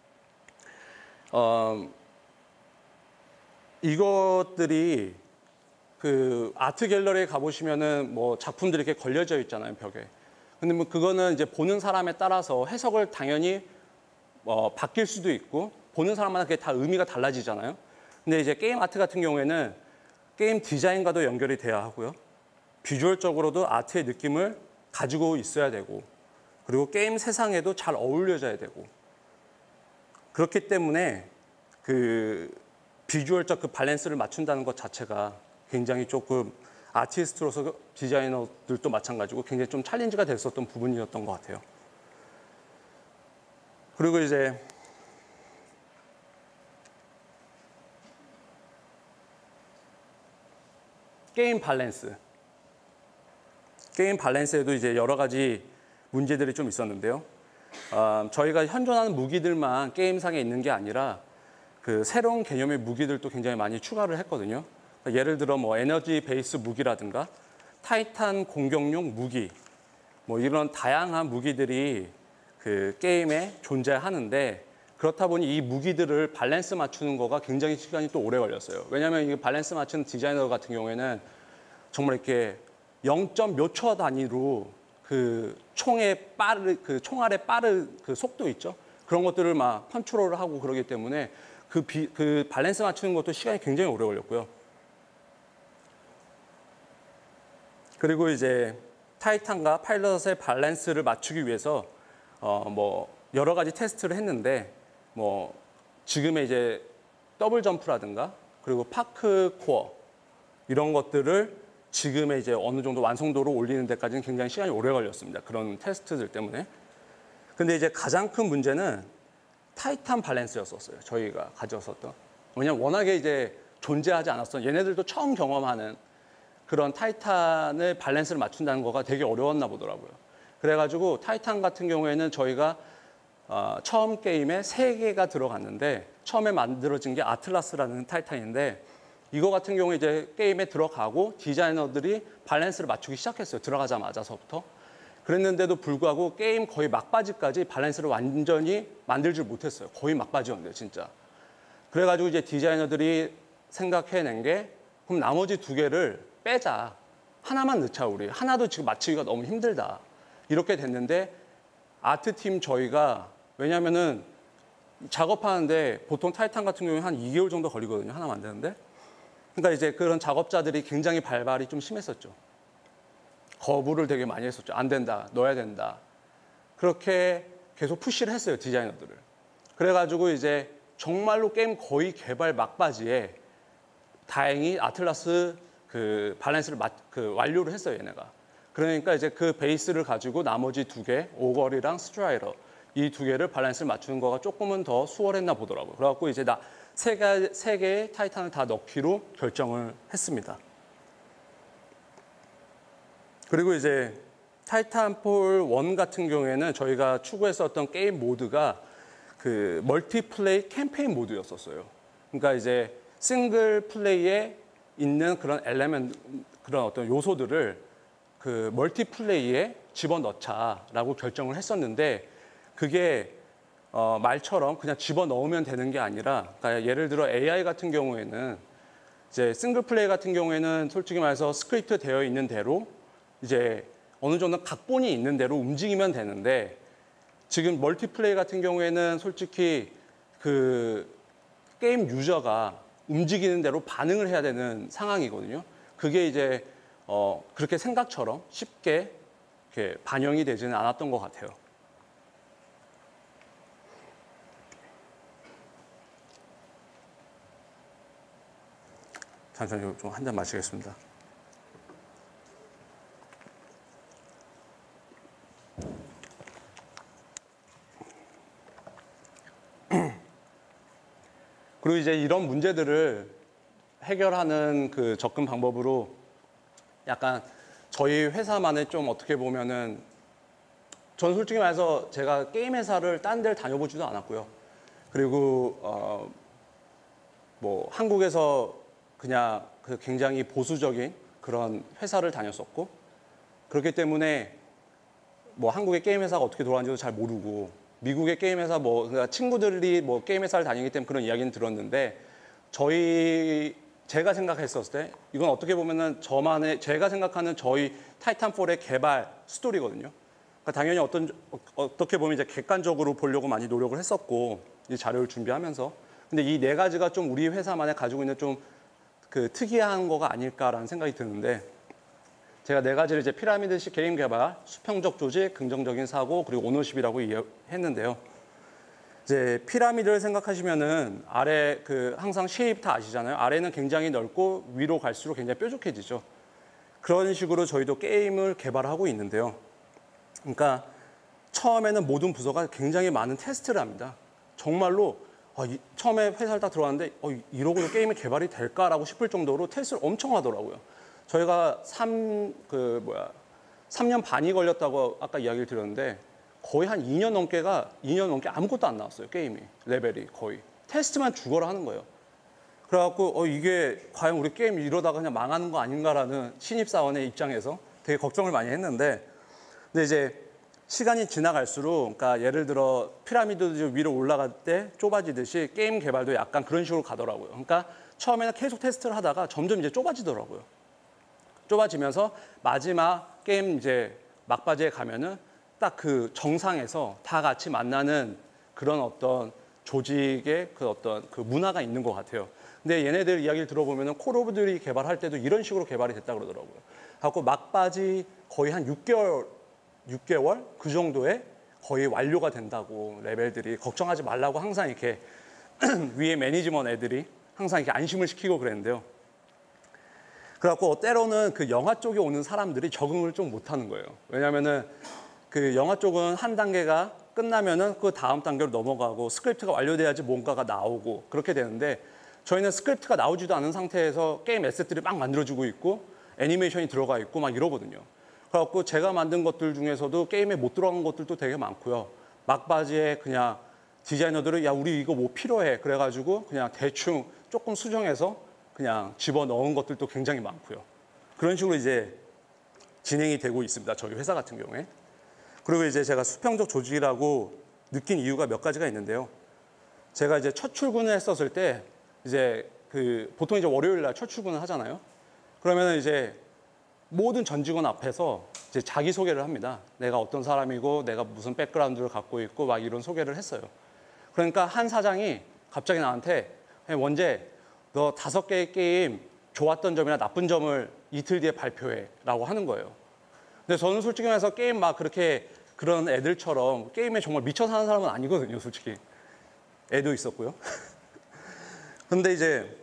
Speaker 1: 이것들이 그 아트 갤러리에 가보시면은 뭐 작품들이 이렇게 걸려져 있잖아요, 벽에. 근데 뭐 그거는 이제 보는 사람에 따라서 해석을 당연히 바뀔 수도 있고 보는 사람마다 그게 다 의미가 달라지잖아요. 근데 이제 게임 아트 같은 경우에는 게임 디자인과도 연결이 돼야 하고요. 비주얼적으로도 아트의 느낌을 가지고 있어야 되고 그리고 게임 세상에도 잘 어울려져야 되고 그렇기 때문에 그 비주얼적 그 밸런스를 맞춘다는 것 자체가 굉장히 조금 아티스트로서 디자이너들도 마찬가지고 굉장히 좀 챌린지가 됐었던 부분이었던 것 같아요. 그리고 이제 게임 밸런스. 게임 밸런스에도 이제 여러 가지 문제들이 좀 있었는데요. 저희가 현존하는 무기들만 게임상에 있는 게 아니라 그 새로운 개념의 무기들도 굉장히 많이 추가를 했거든요. 예를 들어 뭐 에너지 베이스 무기라든가 타이탄 공격용 무기 뭐 이런 다양한 무기들이 그 게임에 존재하는데 그렇다 보니 이 무기들을 밸런스 맞추는 거가 굉장히 시간이 또 오래 걸렸어요. 왜냐하면 이 밸런스 맞추는 디자이너 같은 경우에는 정말 이렇게 0. 몇 초 단위로 그 총알의 빠른 그 속도 있죠. 그런 것들을 막 컨트롤을 하고 그러기 때문에 그 밸런스 맞추는 것도 시간이 굉장히 오래 걸렸고요. 그리고 이제 타이탄과 파일럿의 밸런스를 맞추기 위해서 뭐 여러 가지 테스트를 했는데 뭐 지금의 이제 더블 점프라든가 그리고 파크 코어 이런 것들을 지금의 이제 어느 정도 완성도로 올리는 데까지는 굉장히 시간이 오래 걸렸습니다. 그런 테스트들 때문에. 근데 이제 가장 큰 문제는 타이탄 밸런스였었어요. 저희가 가졌었던. 왜냐면 워낙에 이제 존재하지 않았던 얘네들도 처음 경험하는 그런 타이탄의 밸런스를 맞춘다는 거가 되게 어려웠나 보더라고요. 그래가지고 타이탄 같은 경우에는 저희가 처음 게임에 3개가 들어갔는데 처음에 만들어진 게 아틀라스라는 타이탄인데 이거 같은 경우에 이제 게임에 들어가고 디자이너들이 밸런스를 맞추기 시작했어요. 들어가자마자서부터. 그랬는데도 불구하고 게임 거의 막바지까지 밸런스를 완전히 만들질 못했어요. 거의 막바지였는데 진짜. 그래가지고 이제 디자이너들이 생각해낸 게 그럼 나머지 2개를 빼자. 하나만 넣자 우리. 하나도 지금 맞추기가 너무 힘들다. 이렇게 됐는데 아트팀 저희가 왜냐면은 작업하는데 보통 타이탄 같은 경우에 한 2개월 정도 걸리거든요. 하나 만드는데. 그러니까 이제 그런 작업자들이 굉장히 발발이 좀 심했었죠. 거부를 되게 많이 했었죠. 안 된다. 넣어야 된다. 그렇게 계속 푸시를 했어요. 디자이너들을. 그래가지고 이제 정말로 게임 거의 개발 막바지에 다행히 아틀라스 그 밸런스를 완료를 했어요. 얘네가. 그러니까 이제 그 베이스를 가지고 나머지 2개, 오걸이랑 스트라이더 이 2개를 밸런스를 맞추는 거가 조금은 더 수월했나 보더라고요. 그래갖고 이제 세 개의 타이탄을 다 넣기로 결정을 했습니다. 그리고 이제 타이탄폴 1 같은 경우에는 저희가 추구했었던 게임 모드가 그 멀티플레이 캠페인 모드였었어요. 그러니까 이제 싱글 플레이에 있는 그런 엘레멘트, 그런 어떤 요소들을 그 멀티플레이에 집어넣자라고 결정을 했었는데, 그게 말처럼 그냥 집어넣으면 되는 게 아니라, 그러니까 예를 들어 AI 같은 경우에는 이제 싱글 플레이 같은 경우에는 솔직히 말해서 스크립트 되어 있는 대로 이제 어느 정도 각본이 있는 대로 움직이면 되는데, 지금 멀티플레이 같은 경우에는 솔직히 그 게임 유저가 움직이는 대로 반응을 해야 되는 상황이거든요. 그게 이제 그렇게 생각처럼 쉽게 이렇게 반영이 되지는 않았던 것 같아요. 잠시만요, 좀 한 잔 마시겠습니다. 그리고 이제 이런 문제들을 해결하는 그 접근 방법으로 약간 저희 회사만의 좀 어떻게 보면은, 전 솔직히 말해서 제가 게임 회사를 딴 데를 다녀보지도 않았고요. 그리고 뭐 한국에서 그냥 그 굉장히 보수적인 그런 회사를 다녔었고, 그렇기 때문에 뭐 한국의 게임 회사가 어떻게 돌아가는지도 잘 모르고, 미국의 게임 회사 뭐 그러니까 친구들이 뭐 게임 회사를 다니기 때문에 그런 이야기는 들었는데, 제가 생각했었을 때 이건 어떻게 보면은 제가 생각하는 저희 타이탄폴의 개발 스토리거든요. 그러니까 당연히 어떻게 보면 이제 객관적으로 보려고 많이 노력을 했었고, 이 자료를 준비하면서. 근데 이 네 가지가 좀 우리 회사만에 가지고 있는 좀 그 특이한 거가 아닐까라는 생각이 드는데, 제가 네 가지를 이제 피라미드식 게임 개발, 수평적 조직, 긍정적인 사고, 그리고 오너십이라고 했는데요. 이제 피라미드를 생각하시면은 아래 항상 쉐입 다 아시잖아요. 아래는 굉장히 넓고 위로 갈수록 굉장히 뾰족해지죠. 그런 식으로 저희도 게임을 개발하고 있는데요. 그러니까 처음에는 모든 부서가 굉장히 많은 테스트를 합니다. 정말로 처음에 회사를 딱 들어왔는데 이러고도 게임이 개발이 될까라고 싶을 정도로 테스트를 엄청 하더라고요. 저희가 3년 반이 걸렸다고 아까 이야기를 드렸는데, 거의 한 2년 넘게 아무것도 안 나왔어요. 게임이 레벨이 거의 테스트만 죽어라 하는 거예요. 그래갖고 이게 과연 우리 게임 이러다가 그냥 망하는 거 아닌가라는 신입사원의 입장에서 되게 걱정을 많이 했는데, 근데 이제 시간이 지나갈수록, 그러니까 예를 들어 피라미드 위로 올라갈 때 좁아지듯이 게임 개발도 약간 그런 식으로 가더라고요. 그러니까 처음에는 계속 테스트를 하다가 점점 이제 좁아지더라고요. 좁아지면서 마지막 게임 이제 막바지에 가면은 딱 그 정상에서 다 같이 만나는 그런 어떤 조직의 그 어떤 그 문화가 있는 것 같아요. 근데 얘네들 이야기를 들어보면은 콜 오브 듀티 개발할 때도 이런 식으로 개발이 됐다 그러더라고요. 하고 막바지 거의 한 6개월 그 정도에 거의 완료가 된다고, 레벨들이 걱정하지 말라고 항상 이렇게 위에 매니지먼트 애들이 항상 이렇게 안심을 시키고 그랬는데요. 그래갖고 때로는 그 영화 쪽에 오는 사람들이 적응을 좀 못하는 거예요. 왜냐하면은 그 영화 쪽은 한 단계가 끝나면은 그 다음 단계로 넘어가고 스크립트가 완료돼야지 뭔가가 나오고 그렇게 되는데, 저희는 스크립트가 나오지도 않은 상태에서 게임 에셋들이 막 만들어지고 있고 애니메이션이 들어가 있고 막 이러거든요. 그래갖고 제가 만든 것들 중에서도 게임에 못 들어간 것들도 되게 많고요. 막바지에 그냥 디자이너들은 야 우리 이거 뭐 필요해 그래가지고 그냥 대충 조금 수정해서 그냥 집어넣은 것들도 굉장히 많고요. 그런 식으로 이제 진행이 되고 있습니다. 저희 회사 같은 경우에. 그리고 이제 제가 수평적 조직이라고 느낀 이유가 몇 가지가 있는데요. 제가 이제 첫 출근을 했었을 때 이제 보통 이제 월요일 날 첫 출근을 하잖아요. 그러면 이제 모든 전 직원 앞에서 이제 자기 소개를 합니다. 내가 어떤 사람이고 내가 무슨 백그라운드를 갖고 있고 막 이런 소개를 했어요. 그러니까 한 사장이 갑자기 나한테 원재 너 5개의 게임 좋았던 점이나 나쁜 점을 이틀 뒤에 발표해라고 하는 거예요. 근데 저는 솔직히 말해서 게임 막 그렇게 그런 애들처럼 게임에 정말 미쳐 사는 사람은 아니거든요, 솔직히. 애도 있었고요. 근데 이제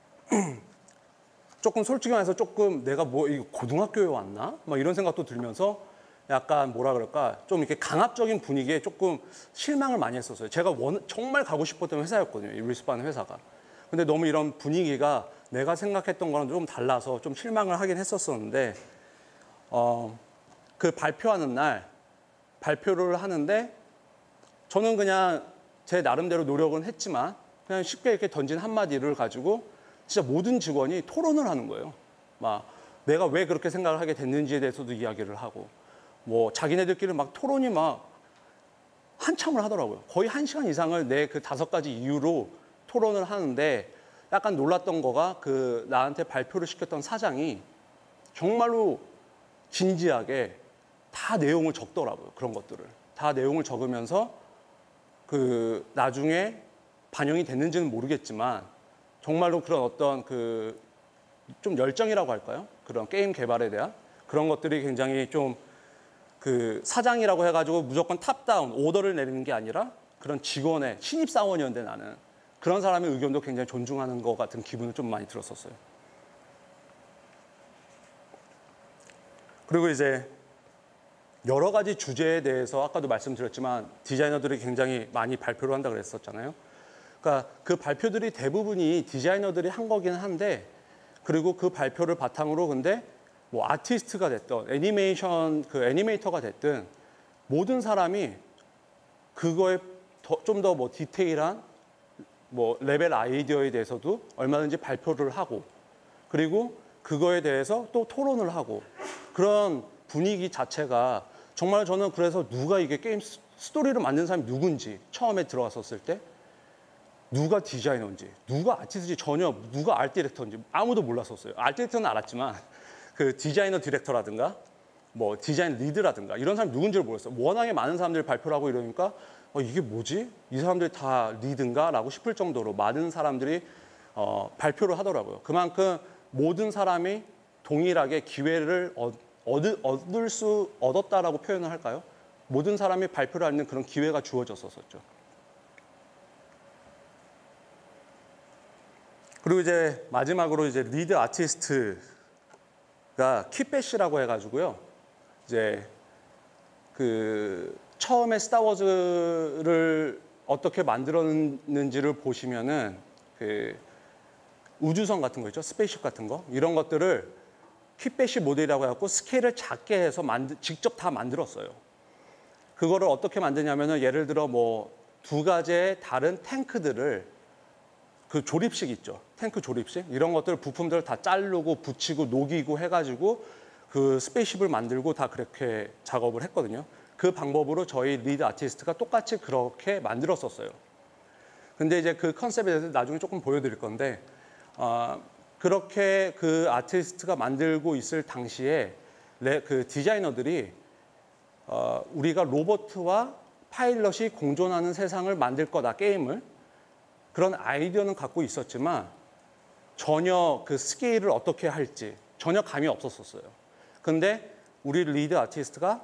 Speaker 1: 조금 솔직히 말해서 조금 내가 이거 고등학교에 왔나? 막 이런 생각도 들면서 약간 뭐라 그럴까 좀 이렇게 강압적인 분위기에 조금 실망을 많이 했었어요. 제가 정말 가고 싶었던 회사였거든요, 이 리스파는 회사가. 근데 너무 이런 분위기가 내가 생각했던 거랑 좀 달라서 좀 실망을 하긴 했었었는데, 그 발표하는 날 발표를 하는데 저는 그냥 제 나름대로 노력은 했지만 그냥 쉽게 이렇게 던진 한마디를 가지고 진짜 모든 직원이 토론을 하는 거예요. 막 내가 왜 그렇게 생각을 하게 됐는지에 대해서도 이야기를 하고 뭐 자기네들끼리 막 토론이 막 한참을 하더라고요. 거의 1시간 이상을 내 그 5가지 이유로 토론을 하는데 약간 놀랐던 거가 그 나한테 발표를 시켰던 사장이 정말로 진지하게 다 내용을 적더라고요. 그런 것들을. 다 내용을 적으면서 그 나중에 반영이 됐는지는 모르겠지만 정말로 그런 어떤 그 좀 열정이라고 할까요? 그런 게임 개발에 대한 그런 것들이 굉장히 좀 그 사장이라고 해가지고 무조건 탑다운 오더를 내리는 게 아니라 그런 직원의 신입사원이었는데 나는 그런 사람의 의견도 굉장히 존중하는 것 같은 기분을 좀 많이 들었었어요. 그리고 이제 여러 가지 주제에 대해서 아까도 말씀드렸지만 디자이너들이 굉장히 많이 발표를 한다고 그랬었잖아요. 그러니까 그 발표들이 대부분이 디자이너들이 한 거긴 한데 그리고 그 발표를 바탕으로 근데 뭐 아티스트가 됐던 애니메이션 그 애니메이터가 됐든 모든 사람이 그거에 좀 더 뭐 디테일한 뭐 레벨 아이디어에 대해서도 얼마든지 발표를 하고 그리고 그거에 대해서 또 토론을 하고 그런 분위기 자체가 정말 저는 그래서 누가 이게 게임 스토리를 만든 사람이 누군지 처음에 들어갔었을 때 누가 디자이너인지 누가 아티스트인지 전혀 누가 아트 디렉터인지 아무도 몰랐었어요. 아트 디렉터는 알았지만 그 디자이너 디렉터라든가 뭐 디자인 리드라든가 이런 사람이 누군지를 몰랐어요. 워낙에 많은 사람들이 발표를 하고 이러니까 이게 뭐지? 이 사람들이 다 리드인가? 라고 싶을 정도로 많은 사람들이 발표를 하더라고요. 그만큼 모든 사람이 동일하게 기회를 얻었다라고 표현을 할까요? 모든 사람이 발표를 하는 그런 기회가 주어졌었죠. 그리고 이제 마지막으로 이제 리드 아티스트가 키패시라고 해가지고요. 이제 그 처음에 스타워즈를 어떻게 만들었는지를 보시면은 그 우주선 같은 거 있죠, 스페이스십 같은 거 이런 것들을 키패시 모델이라고 해갖고 스케일을 작게 해서 직접 다 만들었어요. 그거를 어떻게 만드냐면은 예를 들어 뭐 2가지의 다른 탱크들을 그 조립식 있죠. 탱크 조립식 이런 것들 부품들을 다 자르고 붙이고 녹이고 해가지고 그 스페이스십을 만들고 다 그렇게 작업을 했거든요. 그 방법으로 저희 리드 아티스트가 똑같이 그렇게 만들었었어요. 근데 이제 그 컨셉에 대해서 나중에 조금 보여드릴 건데 그렇게 그 아티스트가 만들고 있을 당시에 그 디자이너들이 우리가 로봇과 파일럿이 공존하는 세상을 만들 거다, 게임을. 그런 아이디어는 갖고 있었지만 전혀 그 스케일을 어떻게 할지 전혀 감이 없었어요. 근데 우리 리드 아티스트가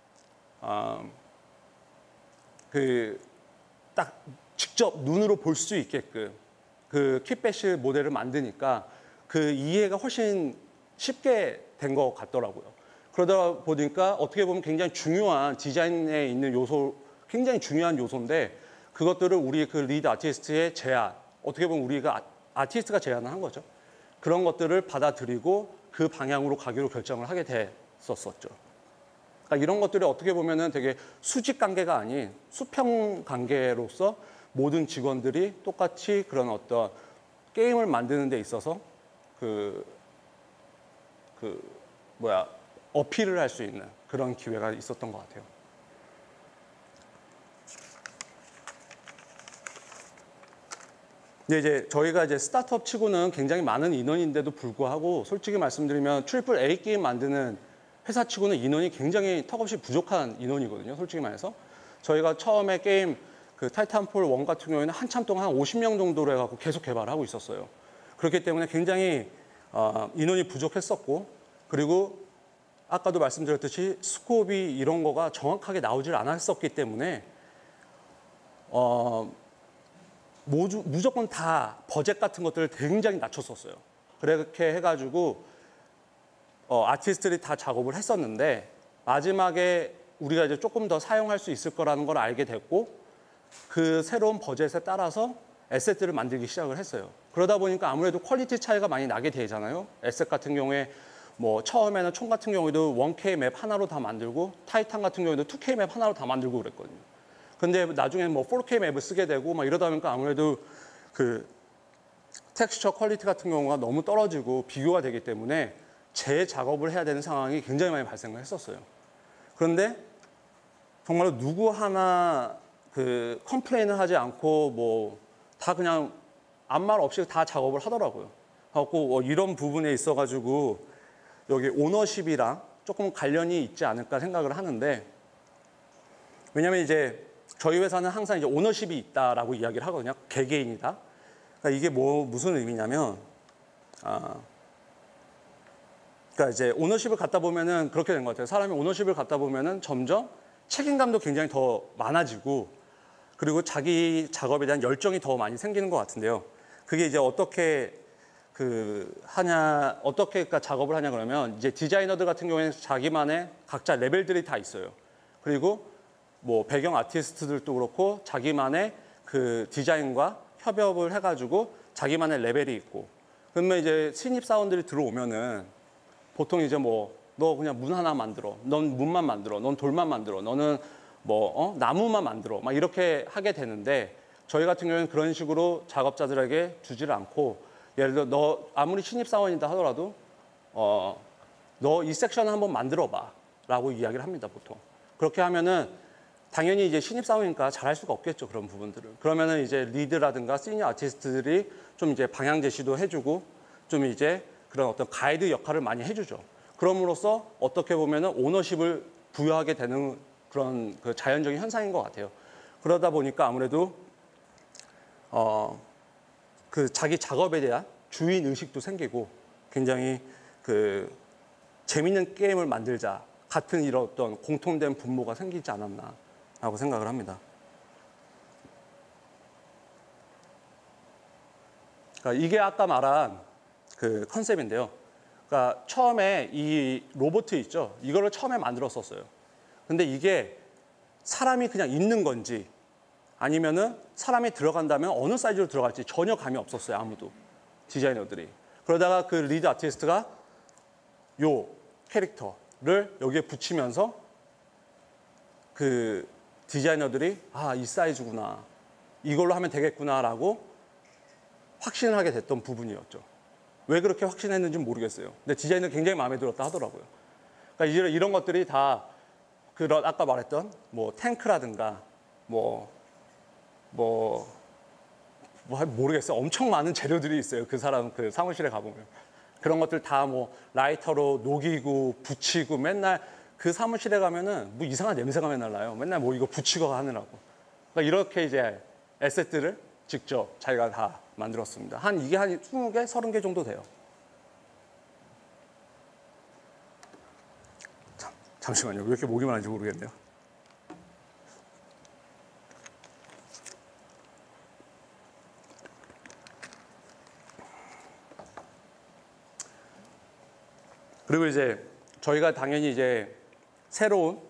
Speaker 1: 그 딱 직접 눈으로 볼 수 있게끔 그 키패시 모델을 만드니까 그 이해가 훨씬 쉽게 된 것 같더라고요. 그러다 보니까 어떻게 보면 굉장히 중요한 디자인에 있는 요소, 굉장히 중요한 요소인데 그것들을 우리 그 리드 아티스트의 제안, 어떻게 보면 우리가 아티스트가 제안을 한 거죠. 그런 것들을 받아들이고 그 방향으로 가기로 결정을 하게 됐었죠. 그러니까 이런 것들이 어떻게 보면은 되게 수직 관계가 아닌 수평 관계로서 모든 직원들이 똑같이 그런 어떤 게임을 만드는 데 있어서 어필을 할 수 있는 그런 기회가 있었던 것 같아요. 근데 이제 저희가 이제 스타트업 치고는 굉장히 많은 인원인데도 불구하고 솔직히 말씀드리면 트리플 A 게임 만드는 회사 치고는 인원이 굉장히 턱없이 부족한 인원이거든요. 솔직히 말해서. 저희가 처음에 게임 그 타이탄폴 1 같은 경우에는 한참 동안 한 50명 정도로 해갖고 계속 개발을 하고 있었어요. 그렇기 때문에 굉장히 인원이 부족했었고 그리고 아까도 말씀드렸듯이 스코업이 이런 거가 정확하게 나오질 않았었기 때문에 무조건 다 버젯 같은 것들을 굉장히 낮췄었어요. 그렇게 해가지고 아티스트들이 다 작업을 했었는데 마지막에 우리가 이제 조금 더 사용할 수 있을 거라는 걸 알게 됐고 그 새로운 버젯에 따라서 에셋들을 만들기 시작을 했어요. 그러다 보니까 아무래도 퀄리티 차이가 많이 나게 되잖아요. 에셋 같은 경우에 뭐 처음에는 총 같은 경우에도 1K 맵 하나로 다 만들고 타이탄 같은 경우에도 2K 맵 하나로 다 만들고 그랬거든요. 근데 나중에 뭐 4K 맵을 쓰게 되고 막 이러다 보니까 아무래도 그 텍스처 퀄리티 같은 경우가 너무 떨어지고 비교가 되기 때문에 재작업을 해야 되는 상황이 굉장히 많이 발생을 했었어요. 그런데 정말로 누구 하나 그 컴플레인을 하지 않고 뭐 다 그냥 아무 말 없이 다 작업을 하더라고요. 하고 이런 부분에 있어가지고 여기 오너십이랑 조금 관련이 있지 않을까 생각을 하는데, 왜냐면 이제 저희 회사는 항상 이제 오너십이 있다라고 이야기를 하거든요. 개개인이다. 그러니까 이게 무슨 의미냐면, 그러니까 이제 오너십을 갖다 보면은 그렇게 된 것 같아요. 사람이 오너십을 갖다 보면은 점점 책임감도 굉장히 더 많아지고, 그리고 자기 작업에 대한 열정이 더 많이 생기는 것 같은데요. 그게 이제 어떻게 어떻게 작업을 하냐 그러면, 이제 디자이너들 같은 경우에는 자기만의 각자 레벨들이 다 있어요. 그리고 뭐 배경 아티스트들도 그렇고 자기만의 그 디자인과 협업을 해가지고 자기만의 레벨이 있고, 그러면 이제 신입 사원들이 들어오면은 보통 이제 뭐 너 그냥 문 하나 만들어, 넌 문만 만들어, 넌 돌만 만들어, 너는 뭐 나무만 만들어, 막 이렇게 하게 되는데, 저희 같은 경우는 그런 식으로 작업자들에게 주지를 않고, 예를 들어 너 아무리 신입 사원이다 하더라도 너 이 섹션을 한번 만들어봐 라고 이야기를 합니다, 보통. 그렇게 하면은 당연히 이제 신입 사원이니까 잘할 수가 없겠죠, 그런 부분들을. 그러면은 이제 리드라든가 시니어 아티스트들이 좀 이제 방향 제시도 해주고 좀 이제 그런 어떤 가이드 역할을 많이 해주죠. 그럼으로써 어떻게 보면은 오너십을 부여하게 되는 그런 그 자연적인 현상인 것 같아요. 그러다 보니까 아무래도 그 자기 작업에 대한 주인 의식도 생기고 굉장히 그 재밌는 게임을 만들자 같은 이런 어떤 공통된 분모가 생기지 않았나라고 생각을 합니다. 그러니까 이게 아까 말한 그 컨셉인데요. 그러니까 처음에 이 로봇 있죠. 이거를 처음에 만들었었어요. 근데 이게 사람이 그냥 있는 건지 아니면은 사람이 들어간다면 어느 사이즈로 들어갈지 전혀 감이 없었어요, 아무도. 디자이너들이. 그러다가 그 리드 아티스트가 요 캐릭터를 여기에 붙이면서 그 디자이너들이 이 사이즈구나, 이걸로 하면 되겠구나라고 확신을 하게 됐던 부분이었죠. 왜 그렇게 확신했는지 모르겠어요. 근데 디자인은 굉장히 마음에 들었다 하더라고요. 그러니까 이런 것들이 다 그런 아까 말했던 뭐 탱크라든가 모르겠어요. 엄청 많은 재료들이 있어요. 그 사람 그 사무실에 가보면. 그런 것들 다 뭐 라이터로 녹이고 붙이고, 맨날 그 사무실에 가면은 뭐 이상한 냄새가 맨날 나요. 맨날 뭐 이거 붙이고 하느라고. 그러니까 이렇게 이제 에셋들을 직접 자기가 다 만들었습니다. 이게 한 20개, 30개 정도 돼요. 잠시만요. 왜 이렇게 목이 많은지 모르겠네요. 그리고 이제 저희가 당연히 이제 새로운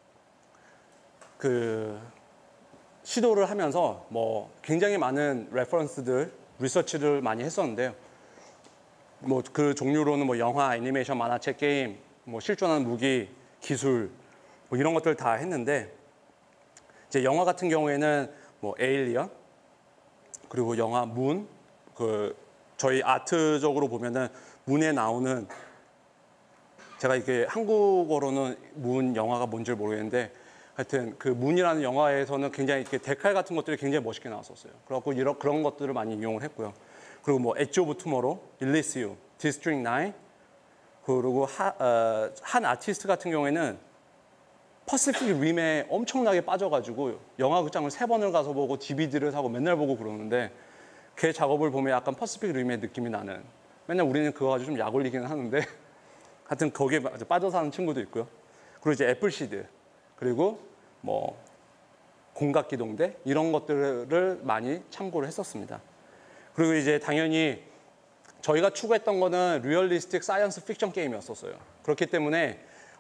Speaker 1: 그 시도를 하면서 뭐 굉장히 많은 레퍼런스들, 리서치를 많이 했었는데요. 뭐 그 종류로는 뭐 영화, 애니메이션, 만화책, 게임, 뭐 실존하는 무기, 기술, 뭐 이런 것들 다 했는데, 이제 영화 같은 경우에는 뭐 에일리언, 그리고 영화 문, 그 저희 아트적으로 보면은 문에 나오는, 제가 이게 한국어로는 문 영화가 뭔지 모르겠는데, 하여튼 그 문이라는 영화에서는 굉장히 이렇게 데칼 같은 것들이 굉장히 멋있게 나왔었어요. 그래갖고 그런 것들을 많이 이용을 했고요. 그리고 뭐 엣지 오브 투모로우, 일리시움, 디스트릭트 9, 그리고 한 아티스트 같은 경우에는 퍼시픽 림에 엄청나게 빠져가지고 영화 극장을 3번을 가서 보고 DVD를 사고 맨날 보고 그러는데, 걔 작업을 보면 약간 퍼시픽 림의 느낌이 나는, 맨날 우리는 그거 가지고 좀 약 올리기는 하는데 하여튼 거기에 빠져 사는 친구도 있고요. 그리고 이제 애플시드, 그리고 뭐 공각기동대, 이런 것들을 많이 참고를 했었습니다. 그리고 이제 당연히 저희가 추구했던 거는 리얼리스틱 사이언스 픽션 게임이었었어요. 그렇기 때문에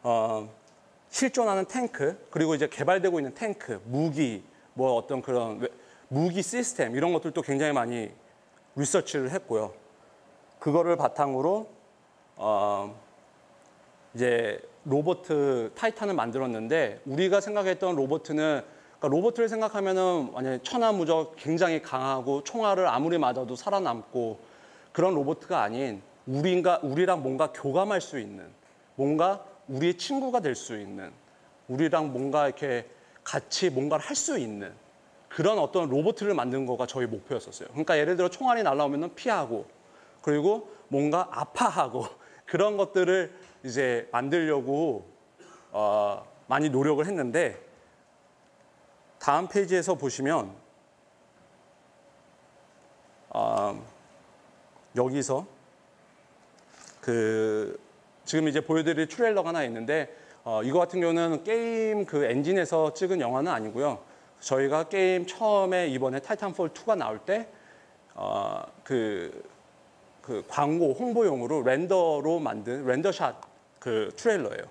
Speaker 1: 실존하는 탱크, 그리고 이제 개발되고 있는 탱크, 무기, 뭐 어떤 그런 무기 시스템, 이런 것들도 굉장히 많이 리서치를 했고요. 그거를 바탕으로 이제 로봇 타이탄을 만들었는데 우리가 생각했던 로봇은 그러니까 로봇을 생각하면은 완전 천하무적 굉장히 강하고 총알을 아무리 맞아도 살아남고 그런 로봇가 아닌 우리랑 뭔가 교감할 수 있는 뭔가 우리의 친구가 될 수 있는 우리랑 뭔가 이렇게 같이 뭔가를 할 수 있는 그런 어떤 로봇을 만드는 거가 저희 목표였었어요. 그러니까 예를 들어 총알이 날아오면 피하고 그리고 뭔가 아파하고 그런 것들을 이제 만들려고 많이 노력을 했는데 다음 페이지에서 보시면 여기서 지금 이제 보여드릴 트레일러가 하나 있는데 이거 같은 경우는 게임 그 엔진에서 찍은 영화는 아니고요. 저희가 게임 처음에 이번에 타이탄폴 2가 나올 때 그 광고 홍보용으로 렌더로 만든 렌더샷 그 트레일러예요.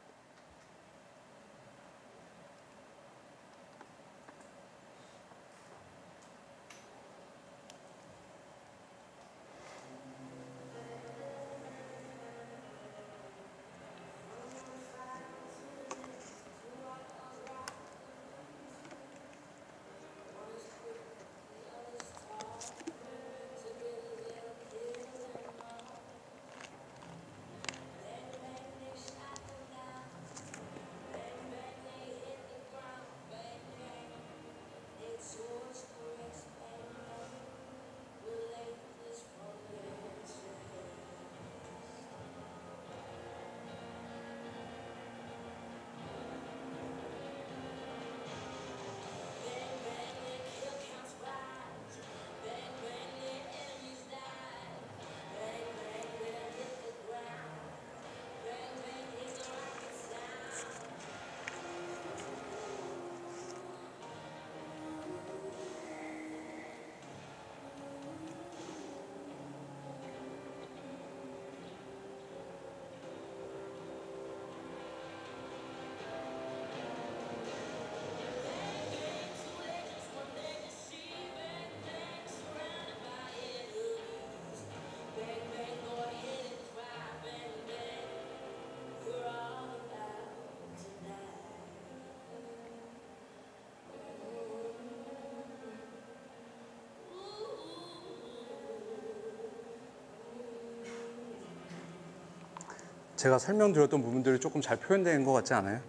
Speaker 1: 제가 설명드렸던 부분들이 조금 잘 표현된 것 같지 않아요?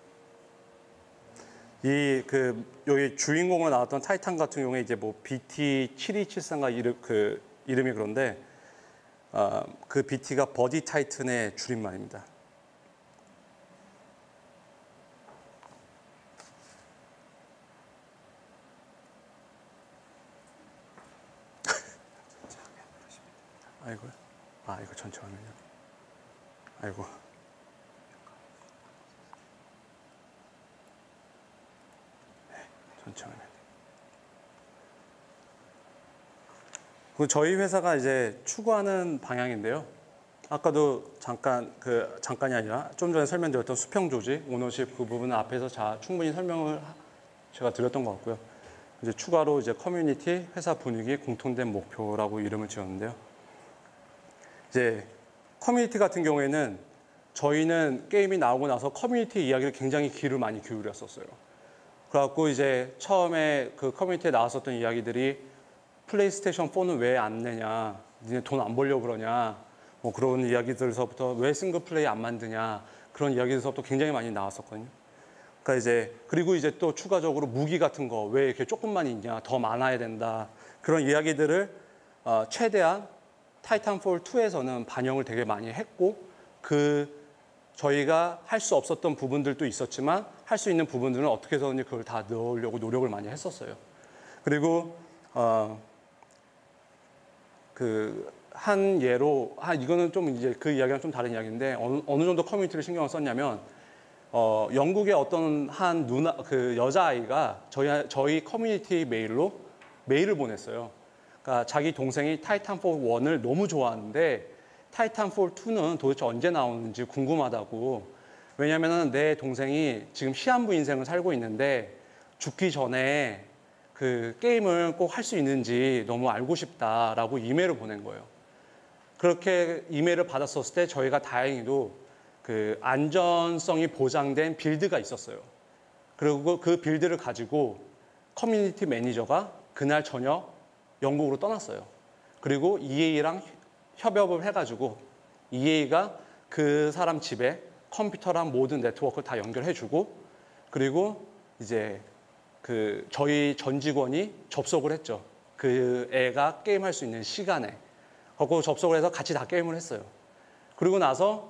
Speaker 1: 여기 주인공으로 나왔던 타이탄 같은 경우에 이제 뭐 BT7273가 이름이 그런데 그 BT가 버디 타이탄의 줄임말입니다. 이거 전체 화면이요. 아이고. 네, 전체 화면. 저희 회사가 이제 추구하는 방향인데요. 아까도 잠깐이 아니라 좀 전에 설명드렸던 수평 조직, 오너십 그 부분은 앞에서 충분히 설명을 제가 드렸던 것 같고요. 이제 추가로 이제 커뮤니티, 회사 분위기, 공통된 목표라고 이름을 지었는데요. 이제 커뮤니티 같은 경우에는 저희는 게임이 나오고 나서 커뮤니티 이야기를 굉장히 귀를 많이 기울였었어요. 그래갖고 이제 처음에 그 커뮤니티에 나왔었던 이야기들이 플레이스테이션 4는 왜 안 내냐, 니네 돈 안 벌려고 그러냐, 뭐 그런 이야기들서부터 왜 싱글 플레이 안 만드냐, 그런 이야기들서부터 굉장히 많이 나왔었거든요. 그러니까 그리고 이제 또 추가적으로 무기 같은 거 왜 이렇게 조금만 있냐, 더 많아야 된다, 그런 이야기들을 최대한 타이탄폴 2에서는 반영을 되게 많이 했고 저희가 할 수 없었던 부분들도 있었지만 할 수 있는 부분들은 어떻게 해서든지 그걸 다 넣으려고 노력을 많이 했었어요. 그리고 한 예로 이거는 좀 이제 그 이야기랑 좀 다른 이야기인데 어느 정도 커뮤니티를 신경을 썼냐면 영국의 어떤 한 여자아이가 저희 커뮤니티 메일을 보냈어요. 그러니까 자기 동생이 타이탄폴 1을 너무 좋아하는데 타이탄폴 2는 도대체 언제 나오는지 궁금하다고. 왜냐면은 내 동생이 지금 시한부 인생을 살고 있는데 죽기 전에 그 게임을 꼭 할 수 있는지 너무 알고 싶다라고 이메일을 보낸 거예요. 그렇게 이메일을 받았었을 때 저희가 다행히도 그 안전성이 보장된 빌드가 있었어요. 그리고 그 빌드를 가지고 커뮤니티 매니저가 그날 저녁 영국으로 떠났어요. 그리고 EA랑 협업을 해가지고 EA가 그 사람 집에 컴퓨터랑 모든 네트워크를 다 연결해주고, 그리고 이제 그 저희 전 직원이 접속을 했죠. 그 애가 게임할 수 있는 시간에. 그거 접속을 해서 같이 다 게임을 했어요. 그리고 나서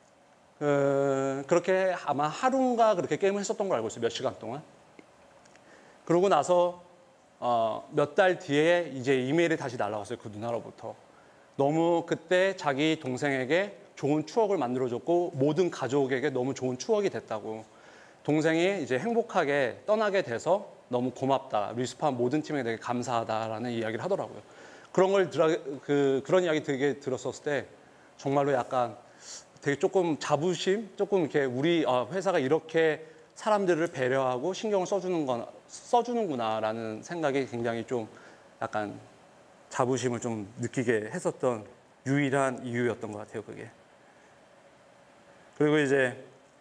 Speaker 1: 그렇게 아마 하루인가 그렇게 게임을 했었던 걸 알고 있어요. 몇 시간 동안. 그러고 나서 몇 달 뒤에 이제 이메일이 다시 날아왔어요. 그 누나로부터. 너무 그때 자기 동생에게 좋은 추억을 만들어줬고 모든 가족에게 너무 좋은 추억이 됐다고. 동생이 이제 행복하게 떠나게 돼서 너무 고맙다. 리스폰 모든 팀에 되게 감사하다라는 이야기를 하더라고요. 그런 이야기 되게 들었었을 때 정말로 약간 되게 조금 자부심, 조금 이렇게 우리 회사가 이렇게 사람들을 배려하고 신경을 써주는구나라는 생각이 굉장히 좀 약간 자부심을 좀 느끼게 했었던 유일한 이유였던 것 같아요, 그게. 그리고 이제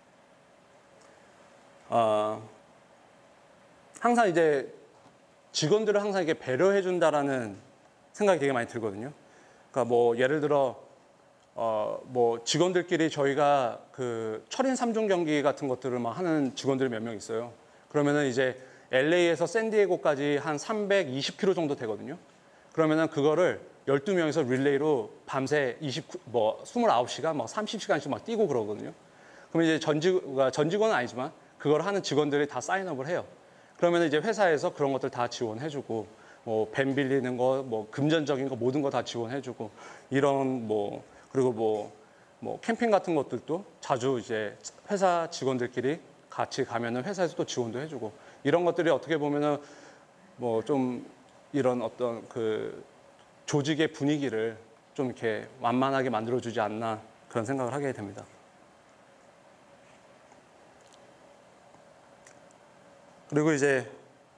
Speaker 1: 항상 이제 직원들을 항상 이렇게 배려해 준다라는 생각이 되게 많이 들거든요. 그러니까 뭐 예를 들어 뭐 직원들끼리 저희가 그 철인 3종 경기 같은 것들을 막 하는 직원들이 몇 명 있어요. 그러면은 이제 LA에서 샌디에고까지 한 320km 정도 되거든요. 그러면은 그거를 12명이서 릴레이로 밤새 29시간, 막 30시간씩 막 뛰고 그러거든요. 그러면 이제 전 직원은 아니지만 그걸 하는 직원들이 다 사인업을 해요. 그러면 이제 회사에서 그런 것들 다 지원해주고, 뭐 밴 빌리는 거, 뭐 금전적인 거 모든 거 다 지원해주고, 이런 그리고 뭐 캠핑 같은 것들도 자주 이제 회사 직원들끼리 같이 가면은 회사에서 또 지원도 해주고, 이런 것들이 어떻게 보면은 뭐 좀 이런 어떤 그 조직의 분위기를 좀 이렇게 완만하게 만들어주지 않나 그런 생각을 하게 됩니다. 그리고 이제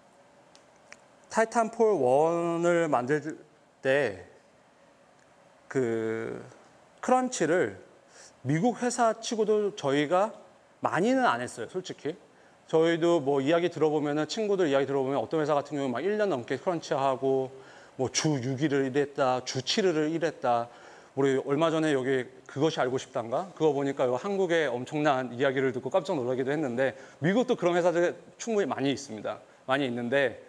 Speaker 1: 타이탄폴 1을 만들 때 그 크런치를 미국 회사 치고도 저희가 많이는 안 했어요, 솔직히. 저희도 뭐 이야기 들어보면은, 친구들 이야기 들어보면 어떤 회사 같은 경우는 막 1년 넘게 크런치하고 뭐 주 6일을 일했다, 주 7일을 일했다. 우리 얼마 전에 여기 그것이 알고 싶단가? 그거 보니까 한국의 엄청난 이야기를 듣고 깜짝 놀라기도 했는데, 미국도 그런 회사들이 충분히 많이 있습니다. 많이 있는데,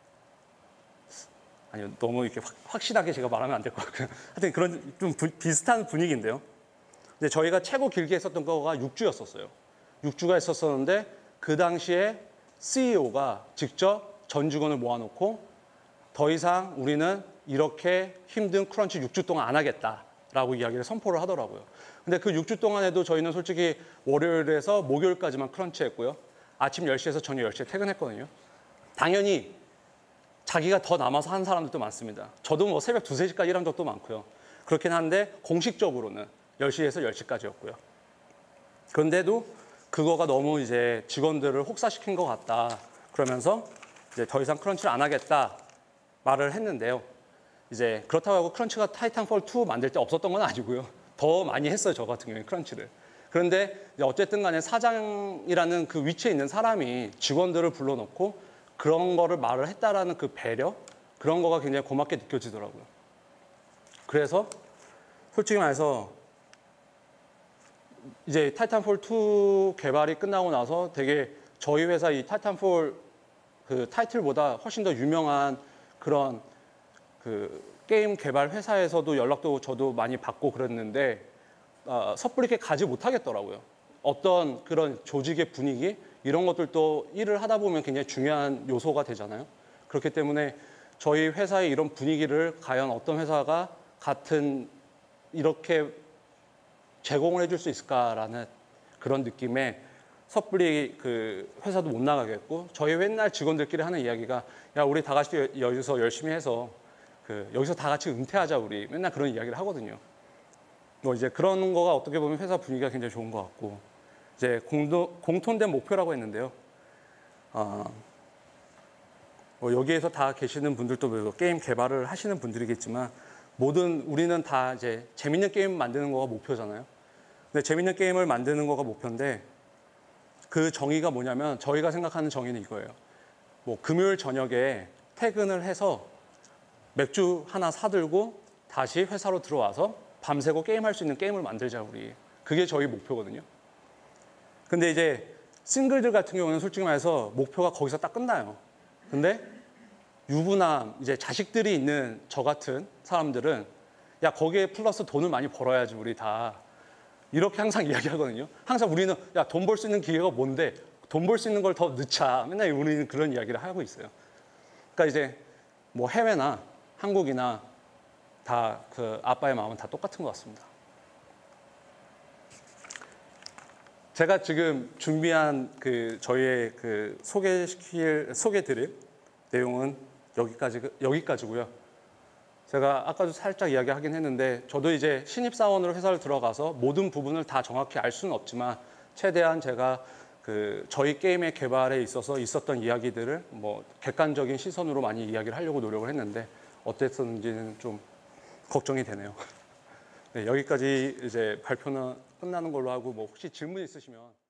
Speaker 1: 아니요, 너무 이렇게 확실하게 제가 말하면 안 될 것 같고요. 하여튼 그런 좀 비슷한 분위기인데요. 근데 저희가 최고 길게 했었던 거가 6주였었어요. 6주가 있었었는데, 그 당시에 CEO가 직접 전 직원을 모아놓고 더 이상 우리는 이렇게 힘든 크런치 6주 동안 안 하겠다라고 이야기를 선포를 하더라고요. 근데 그 6주 동안에도 저희는 솔직히 월요일에서 목요일까지만 크런치했고요. 아침 10시에서 저녁 10시에 퇴근했거든요. 당연히 자기가 더 남아서 한 사람들도 많습니다. 저도 뭐 새벽 2, 3시까지 일한 적도 많고요. 그렇긴 한데 공식적으로는 10시에서 10시까지였고요. 그런데도 그거가 너무 이제 직원들을 혹사시킨 것 같다. 그러면서 이제 더 이상 크런치를 안 하겠다 말을 했는데요. 이제 그렇다고 하고 크런치가 타이탄폴 2 만들 때 없었던 건 아니고요. 더 많이 했어요, 저 같은 경우에 크런치를. 그런데 어쨌든 간에 사장이라는 그 위치에 있는 사람이 직원들을 불러놓고 그런 거를 말을 했다라는 그 배려, 그런 거가 굉장히 고맙게 느껴지더라고요. 그래서 솔직히 말해서 이제 타이탄폴 2 개발이 끝나고 나서 되게 저희 회사 이 타이탄폴 그 타이틀보다 훨씬 더 유명한 그런 그 게임 개발 회사에서도 연락도 저도 많이 받고 그랬는데 섣불리 이렇게 가지 못하겠더라고요. 어떤 그런 조직의 분위기 이런 것들도 일을 하다 보면 굉장히 중요한 요소가 되잖아요. 그렇기 때문에 저희 회사의 이런 분위기를 과연 어떤 회사가 같은 이렇게 제공을 해줄 수 있을까라는 그런 느낌에 섣불리 그 회사도 못 나가겠고, 저희 맨날 직원들끼리 하는 이야기가 야 우리 다 같이 여기서 열심히 해서 여기서 다 같이 은퇴하자 우리 맨날 그런 이야기를 하거든요. 뭐 이제 그런 거가 어떻게 보면 회사 분위기가 굉장히 좋은 것 같고, 이제 공통된 목표라고 했는데요. 뭐 여기에서 다 계시는 분들도 게임 개발을 하시는 분들이겠지만 우리는 다 이제 재밌는 게임 만드는 거가 목표잖아요. 근데 재밌는 게임을 만드는 거가 목표인데 그 정의가 뭐냐면 저희가 생각하는 정의는 이거예요. 뭐 금요일 저녁에 퇴근을 해서 맥주 하나 사들고 다시 회사로 들어와서 밤새고 게임할 수 있는 게임을 만들자 우리. 그게 저희 목표거든요. 근데 이제 싱글들 같은 경우는 솔직히 말해서 목표가 거기서 딱 끝나요. 근데 유부남, 이제 자식들이 있는 저 같은 사람들은 야 거기에 플러스 돈을 많이 벌어야지 우리 다. 이렇게 항상 이야기하거든요. 항상 우리는 야 돈 벌 수 있는 기회가 뭔데 돈 벌 수 있는 걸 더 넣자. 맨날 우리는 그런 이야기를 하고 있어요. 그러니까 이제 뭐 해외나 한국이나 다 그 아빠의 마음은 다 똑같은 것 같습니다. 제가 지금 준비한 그 저희의 그 소개드릴 내용은 여기까지고요. 제가 아까도 살짝 이야기하긴 했는데 저도 이제 신입사원으로 회사를 들어가서 모든 부분을 다 정확히 알 수는 없지만 최대한 제가 그 저희 게임의 개발에 있어서 있었던 이야기들을 뭐 객관적인 시선으로 많이 이야기를 하려고 노력을 했는데 어땠었는지는 좀 걱정이 되네요. 네, 여기까지 이제 발표는 끝나는 걸로 하고 뭐 혹시 질문 있으시면